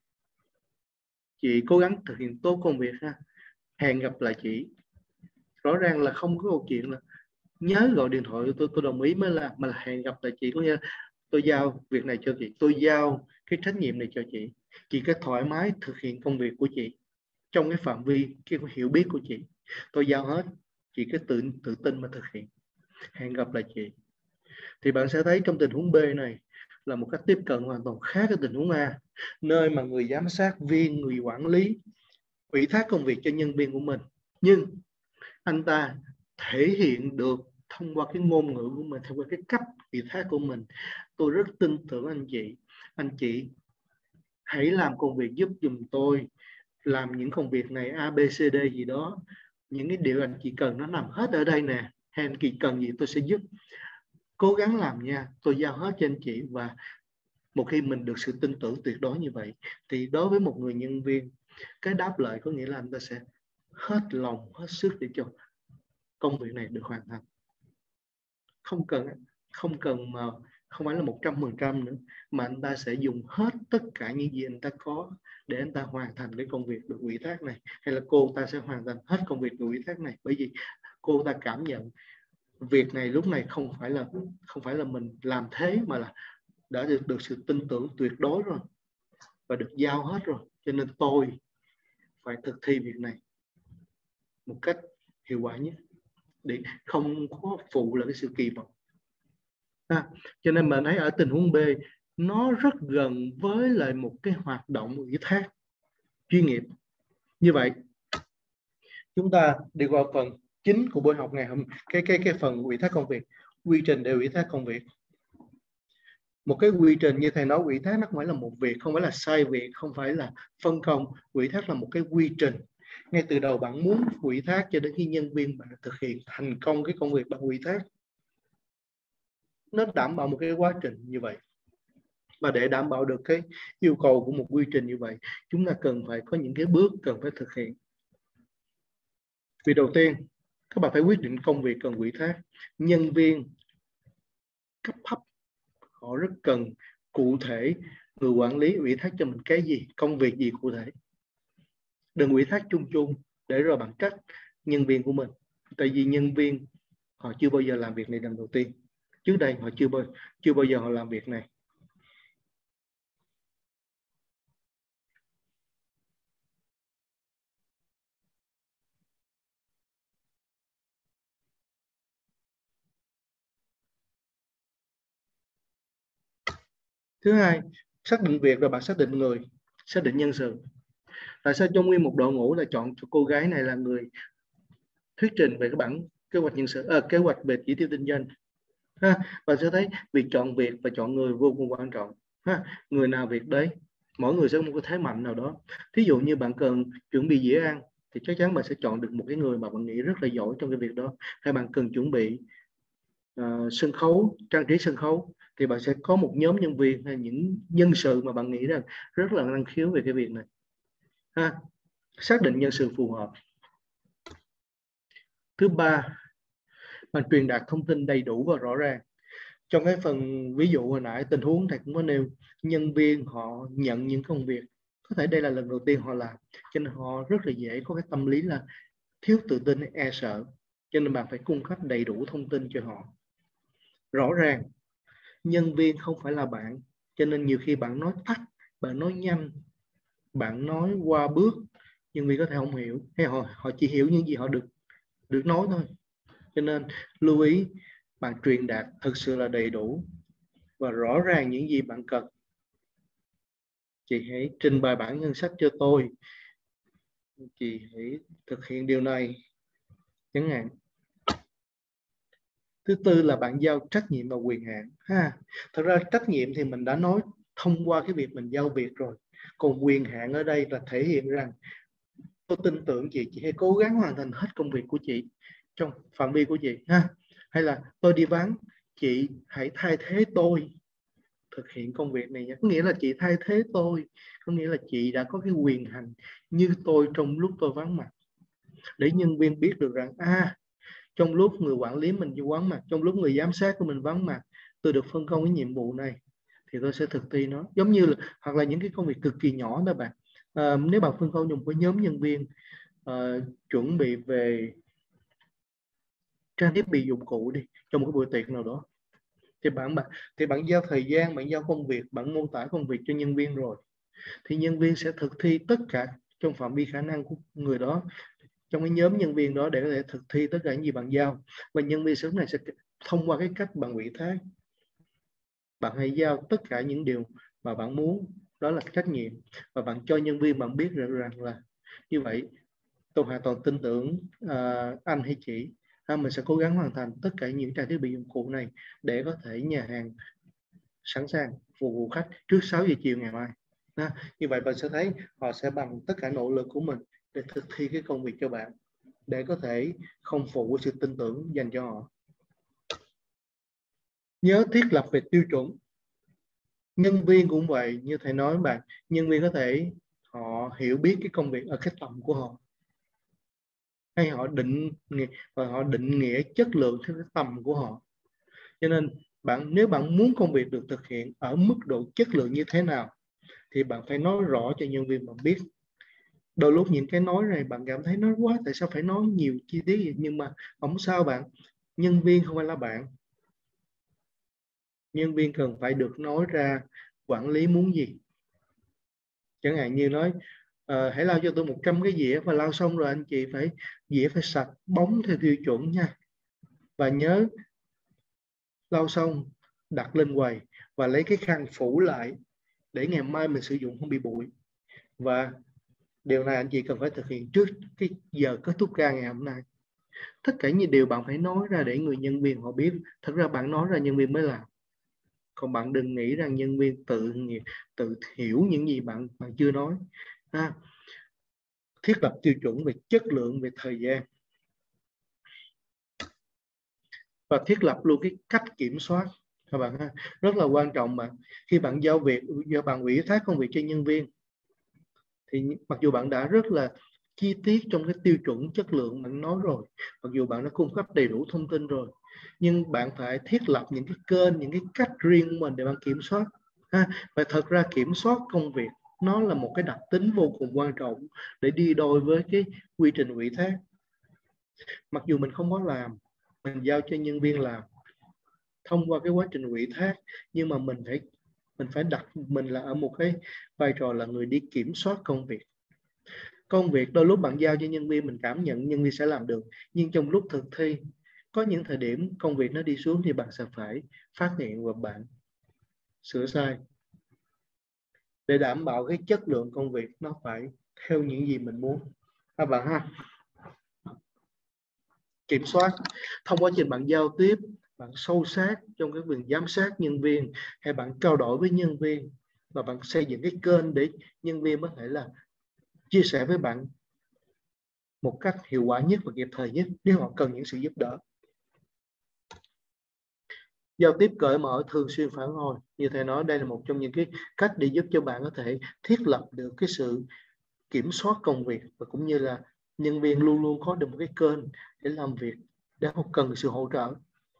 chị cố gắng thực hiện tốt công việc ha, hẹn gặp lại chị. Rõ ràng là không có câu chuyện là nhớ gọi điện thoại tôi tôi đồng ý mới làm, mà là hẹn gặp lại chị, có nghĩa là tôi giao việc này cho chị, tôi giao cái trách nhiệm này cho chị, chị cứ thoải mái thực hiện công việc của chị trong cái phạm vi cái hiểu biết của chị, tôi giao hết, chị cứ tự tự tin mà thực hiện, hẹn gặp lại chị. Thì bạn sẽ thấy trong tình huống B này là một cách tiếp cận hoàn toàn khác với tình huống A, nơi mà người giám sát viên, người quản lý ủy thác công việc cho nhân viên của mình, nhưng anh ta thể hiện được thông qua cái ngôn ngữ của mình, thông qua cái cách ủy thác của mình: tôi rất tin tưởng anh chị, anh chị hãy làm công việc giúp giùm tôi, làm những công việc này A B C D gì đó, những cái điều anh chị cần nó nằm hết ở đây nè, hay anh chị cần gì tôi sẽ giúp, cố gắng làm nha, tôi giao hết cho anh chị. Và một khi mình được sự tin tưởng tuyệt đối như vậy thì đối với một người nhân viên, cái đáp lại có nghĩa là anh ta sẽ hết lòng hết sức để cho công việc này được hoàn thành, không cần không cần mà không phải là một trăm phần trăm nữa, mà anh ta sẽ dùng hết tất cả những gì anh ta có để anh ta hoàn thành cái công việc được ủy thác này, hay là cô ta sẽ hoàn thành hết công việc được ủy thác này, bởi vì cô ta cảm nhận việc này lúc này không phải là không phải là mình làm thế, mà là đã được, được sự tin tưởng tuyệt đối rồi và được giao hết rồi, cho nên tôi phải thực thi việc này một cách hiệu quả nhất để không có phụ là cái sự kỳ vọng. À, cho nên mình thấy ở tình huống B nó rất gần với lại một cái hoạt động ủy thác chuyên nghiệp. Như vậy chúng ta đi qua phần chính của buổi học ngày hôm cái cái cái phần ủy thác công việc, quy trình để ủy thác công việc. Một cái quy trình như thầy nói, ủy thác nó không phải là một việc, không phải là sai việc, không phải là phân công, ủy thác là một cái quy trình. Ngay từ đầu bạn muốn ủy thác cho đến khi nhân viên bạn thực hiện thành công cái công việc bạn ủy thác, nó đảm bảo một cái quá trình như vậy. Và để đảm bảo được cái yêu cầu của một quy trình như vậy, chúng ta cần phải có những cái bước cần phải thực hiện. Việc đầu tiên, các bạn phải quyết định công việc cần ủy thác. Nhân viên cấp thấp họ rất cần cụ thể người quản lý ủy thác cho mình cái gì, công việc gì cụ thể. Đừng ủy thác chung chung để rồi bạn trách nhân viên của mình, tại vì nhân viên họ chưa bao giờ làm việc này lần đầu tiên, trước đây họ chưa bao chưa bao giờ họ làm việc này. Thứ hai, xác định việc rồi bạn xác định người, xác định nhân sự. Tại sao trong nguyên một đội ngũ là chọn cho cô gái này là người thuyết trình về cái bản kế hoạch nhân sự, à, kế hoạch về chỉ tiêu kinh doanh ha. Và sẽ thấy việc chọn việc và chọn người vô cùng quan trọng ha. Người nào việc đấy, mỗi người sẽ có một cái thế mạnh nào đó. Thí dụ như bạn cần chuẩn bị dĩa ăn thì chắc chắn bạn sẽ chọn được một cái người mà bạn nghĩ rất là giỏi trong cái việc đó. Hay bạn cần chuẩn bị uh, sân khấu, trang trí sân khấu, thì bạn sẽ có một nhóm nhân viên hay những nhân sự mà bạn nghĩ rằng rất là năng khiếu về cái việc này ha. Xác định nhân sự phù hợp. Thứ ba, bạn truyền đạt thông tin đầy đủ và rõ ràng. Trong cái phần ví dụ hồi nãy, tình huống thầy cũng có nêu, nhân viên họ nhận những công việc, có thể đây là lần đầu tiên họ làm, cho nên họ rất là dễ có cái tâm lý là thiếu tự tin, e sợ, cho nên bạn phải cung cấp đầy đủ thông tin cho họ. Rõ ràng, nhân viên không phải là bạn, cho nên nhiều khi bạn nói tắt, bạn nói nhanh, bạn nói qua bước, nhân viên có thể không hiểu, hay họ, họ chỉ hiểu những gì họ được được nói thôi. Cho nên lưu ý bạn truyền đạt thực sự là đầy đủ và rõ ràng những gì bạn cần. Chị hãy trình bày bản ngân sách cho tôi, chị hãy thực hiện điều này chẳng hạn. Thứ tư là bạn giao trách nhiệm và quyền hạn ha. Thật ra trách nhiệm thì mình đã nói thông qua cái việc mình giao việc rồi, còn quyền hạn ở đây là thể hiện rằng tôi tin tưởng chị, chị hãy cố gắng hoàn thành hết công việc của chị trong phạm vi của chị ha. Hay là tôi đi vắng, chị hãy thay thế tôi thực hiện công việc này nhé. Có nghĩa là chị thay thế tôi, có nghĩa là chị đã có cái quyền hành như tôi trong lúc tôi vắng mặt, để nhân viên biết được rằng à, trong lúc người quản lý mình vắng mặt, trong lúc người giám sát của mình vắng mặt, tôi được phân công cái nhiệm vụ này, thì tôi sẽ thực thi nó. Giống như là, hoặc là những cái công việc cực kỳ nhỏ đó bạn. À, nếu bạn phân công một cái nhóm nhân viên uh, chuẩn bị về trang thiết bị dụng cụ đi trong một cái buổi tiệc nào đó, thì bạn bạn thì bạn giao thời gian, bạn giao công việc, bạn mô tả công việc cho nhân viên rồi, thì nhân viên sẽ thực thi tất cả trong phạm vi khả năng của người đó, trong cái nhóm nhân viên đó, để có thể thực thi tất cả những gì bạn giao. Và nhân viên sớm này sẽ thông qua cái cách bạn ủy thác, bạn hãy giao tất cả những điều mà bạn muốn, đó là trách nhiệm, và bạn cho nhân viên bạn biết rằng, rằng là như vậy tôi hoàn toàn tin tưởng uh, anh hay chị, à, mình sẽ cố gắng hoàn thành tất cả những trang thiết bị dụng cụ này để có thể nhà hàng sẵn sàng phục vụ khách trước sáu giờ chiều ngày mai. À, như vậy bạn sẽ thấy họ sẽ bằng tất cả nỗ lực của mình để thực thi cái công việc cho bạn, để có thể không phụ sự tin tưởng dành cho họ. Nhớ thiết lập về tiêu chuẩn. Nhân viên cũng vậy, như thầy nói bạn, nhân viên có thể họ hiểu biết cái công việc ở cái tầm của họ, hay họ định và họ định nghĩa chất lượng theo cái tầm của họ. Cho nên bạn nếu bạn muốn công việc được thực hiện ở mức độ chất lượng như thế nào thì bạn phải nói rõ cho nhân viên bạn biết. Đôi lúc những cái nói này bạn cảm thấy nói quá, tại sao phải nói nhiều chi tiết vậy? Nhưng mà không sao bạn, nhân viên không phải là bạn. Nhân viên cần phải được nói ra quản lý muốn gì. Chẳng hạn như nói uh, hãy lau cho tôi một trăm cái dĩa, và lau xong rồi anh chị phải dĩa phải sạch bóng theo tiêu chuẩn nha, và nhớ lau xong đặt lên quầy và lấy cái khăn phủ lại để ngày mai mình sử dụng không bị bụi. Và điều này anh chị cần phải thực hiện trước cái giờ kết thúc ca ngày hôm nay. Tất cả những điều bạn phải nói ra để người nhân viên họ biết. Thật ra bạn nói ra nhân viên mới làm. Còn bạn đừng nghĩ rằng nhân viên tự tự hiểu những gì bạn bạn chưa nói. À, thiết lập tiêu chuẩn về chất lượng, về thời gian, và thiết lập luôn cái cách kiểm soát các bạn ha. Rất là quan trọng bạn. Khi bạn giao việc, do bạn ủy thác công việc cho nhân viên, thì mặc dù bạn đã rất là chi tiết trong cái tiêu chuẩn chất lượng bạn nói rồi, mặc dù bạn đã cung cấp đầy đủ thông tin rồi, nhưng bạn phải thiết lập những cái kênh, những cái cách riêng của mình để bạn kiểm soát ha. Và thật ra kiểm soát công việc nó là một cái đặc tính vô cùng quan trọng để đi đôi với cái quy trình ủy thác. Mặc dù mình không có làm, mình giao cho nhân viên làm thông qua cái quá trình ủy thác, nhưng mà mình phải mình phải đặt mình là ở một cái vai trò là người đi kiểm soát công việc. Công việc đôi lúc bạn giao cho nhân viên, mình cảm nhận nhân viên sẽ làm được, nhưng trong lúc thực thi có những thời điểm công việc nó đi xuống thì bạn sẽ phải phát hiện và bạn sửa sai để đảm bảo cái chất lượng công việc nó phải theo những gì mình muốn các bạn ha. Kiểm soát thông qua trình bạn giao tiếp, bạn sâu sát trong cái việc giám sát nhân viên, hay bạn trao đổi với nhân viên, và bạn xây dựng cái kênh để nhân viên có thể là chia sẻ với bạn một cách hiệu quả nhất và kịp thời nhất nếu họ cần những sự giúp đỡ. Giao tiếp cởi mở, thường xuyên phản hồi. Như thầy nói, đây là một trong những cái cách để giúp cho bạn có thể thiết lập được cái sự kiểm soát công việc, và cũng như là nhân viên luôn luôn có được một cái kênh để làm việc để họ cần sự hỗ trợ.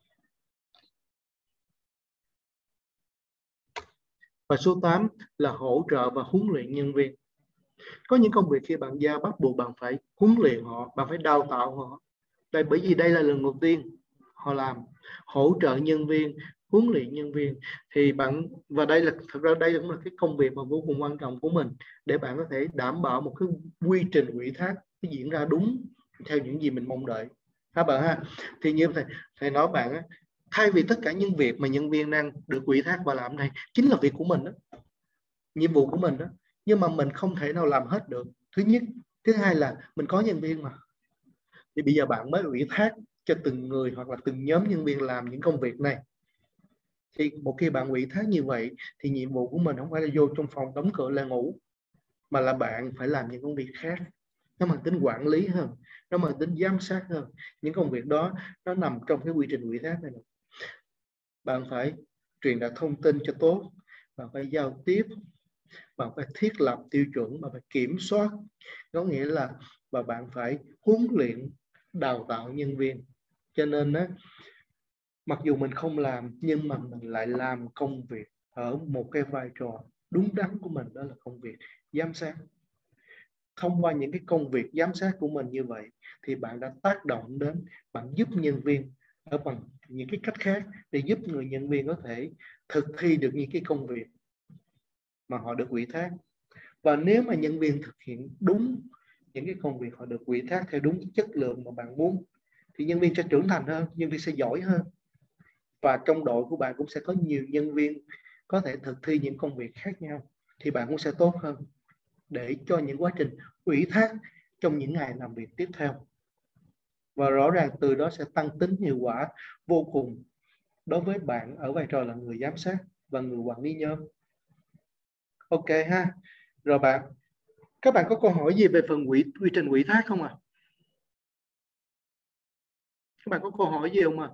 Và số tám là hỗ trợ và huấn luyện nhân viên. Có những công việc khi bạn giao bắt buộc bạn phải huấn luyện họ, bạn phải đào tạo họ. Đây, bởi vì đây là lần đầu tiên họ làm. Hỗ trợ nhân viên, huấn luyện nhân viên thì bạn, và đây là thật ra đây cũng là cái công việc mà vô cùng quan trọng của mình, để bạn có thể đảm bảo một cái quy trình ủy thác nó diễn ra đúng theo những gì mình mong đợi các bạn ha. Thì như thầy, thầy nói bạn á, thay vì tất cả những việc mà nhân viên đang được ủy thác và làm này chính là việc của mình đó, nhiệm vụ của mình đó, nhưng mà mình không thể nào làm hết được. Thứ nhất, thứ hai là mình có nhân viên mà, thì bây giờ bạn mới ủy thác cho từng người hoặc là từng nhóm nhân viên làm những công việc này. Thì một khi bạn ủy thác như vậy thì nhiệm vụ của mình không phải là vô trong phòng đóng cửa lại ngủ, mà là bạn phải làm những công việc khác, nó mang tính quản lý hơn, nó mang tính giám sát hơn. Những công việc đó nó nằm trong cái quy trình ủy thác này. Bạn phải truyền đạt thông tin cho tốt, bạn phải giao tiếp, bạn phải thiết lập tiêu chuẩn, bạn phải kiểm soát, có nghĩa là và bạn phải huấn luyện, đào tạo nhân viên. Cho nên đó, mặc dù mình không làm nhưng mà mình lại làm công việc ở một cái vai trò đúng đắn của mình, đó là công việc giám sát. Thông qua những cái công việc giám sát của mình như vậy thì bạn đã tác động đến, bạn giúp nhân viên ở bằng những cái cách khác để giúp người nhân viên có thể thực thi được những cái công việc mà họ được ủy thác. Và nếu mà nhân viên thực hiện đúng những cái công việc họ được ủy thác theo đúng chất lượng mà bạn muốn thì nhân viên sẽ trưởng thành hơn, nhân viên sẽ giỏi hơn. Và trong đội của bạn cũng sẽ có nhiều nhân viên có thể thực thi những công việc khác nhau thì bạn cũng sẽ tốt hơn để cho những quá trình ủy thác trong những ngày làm việc tiếp theo. Và rõ ràng từ đó sẽ tăng tính hiệu quả vô cùng đối với bạn ở vai trò là người giám sát và người quản lý nhóm. Ok ha. Rồi bạn, các bạn có câu hỏi gì về phần quy, quy trình ủy thác không ạ? À? Các bạn có câu hỏi gì không ạ?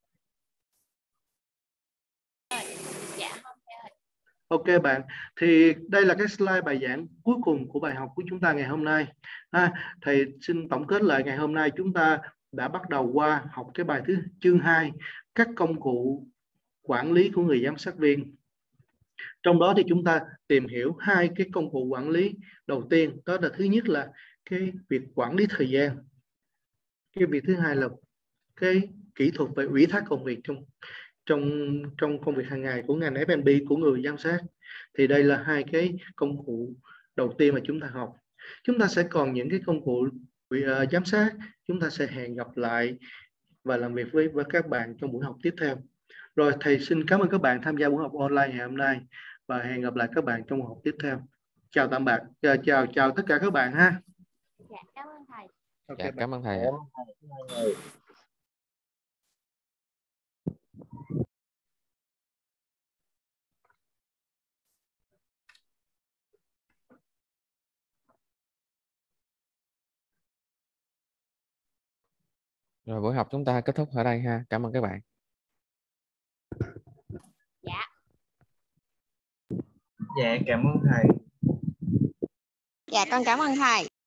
À? Dạ không. Ok bạn, thì đây là cái slide bài giảng cuối cùng của bài học của chúng ta ngày hôm nay. À, thầy xin tổng kết lại ngày hôm nay chúng ta đã bắt đầu qua học cái bài thứ chương hai, các công cụ quản lý của người giám sát viên. Trong đó thì chúng ta tìm hiểu hai cái công cụ quản lý đầu tiên, đó là thứ nhất là cái việc quản lý thời gian. Cái việc thứ hai là cái kỹ thuật về ủy thác công việc trong trong trong công việc hàng ngày của ngành ép and bê của người giám sát. Thì đây là hai cái công cụ đầu tiên mà chúng ta học. Chúng ta sẽ còn những cái công cụ uh, giám sát. Chúng ta sẽ hẹn gặp lại và làm việc với, với các bạn trong buổi học tiếp theo. Rồi thầy xin cảm ơn các bạn tham gia buổi học online ngày hôm nay và hẹn gặp lại các bạn trong buổi học tiếp theo. Chào tạm bạn, chào chào, chào tất cả các bạn ha. Dạ, cảm ơn thầy. Okay, dạ, cảm ơn thầy. thầy. Rồi buổi học chúng ta kết thúc ở đây ha. Cảm ơn các bạn. Dạ. Dạ, cảm ơn thầy. Dạ, con cảm ơn thầy.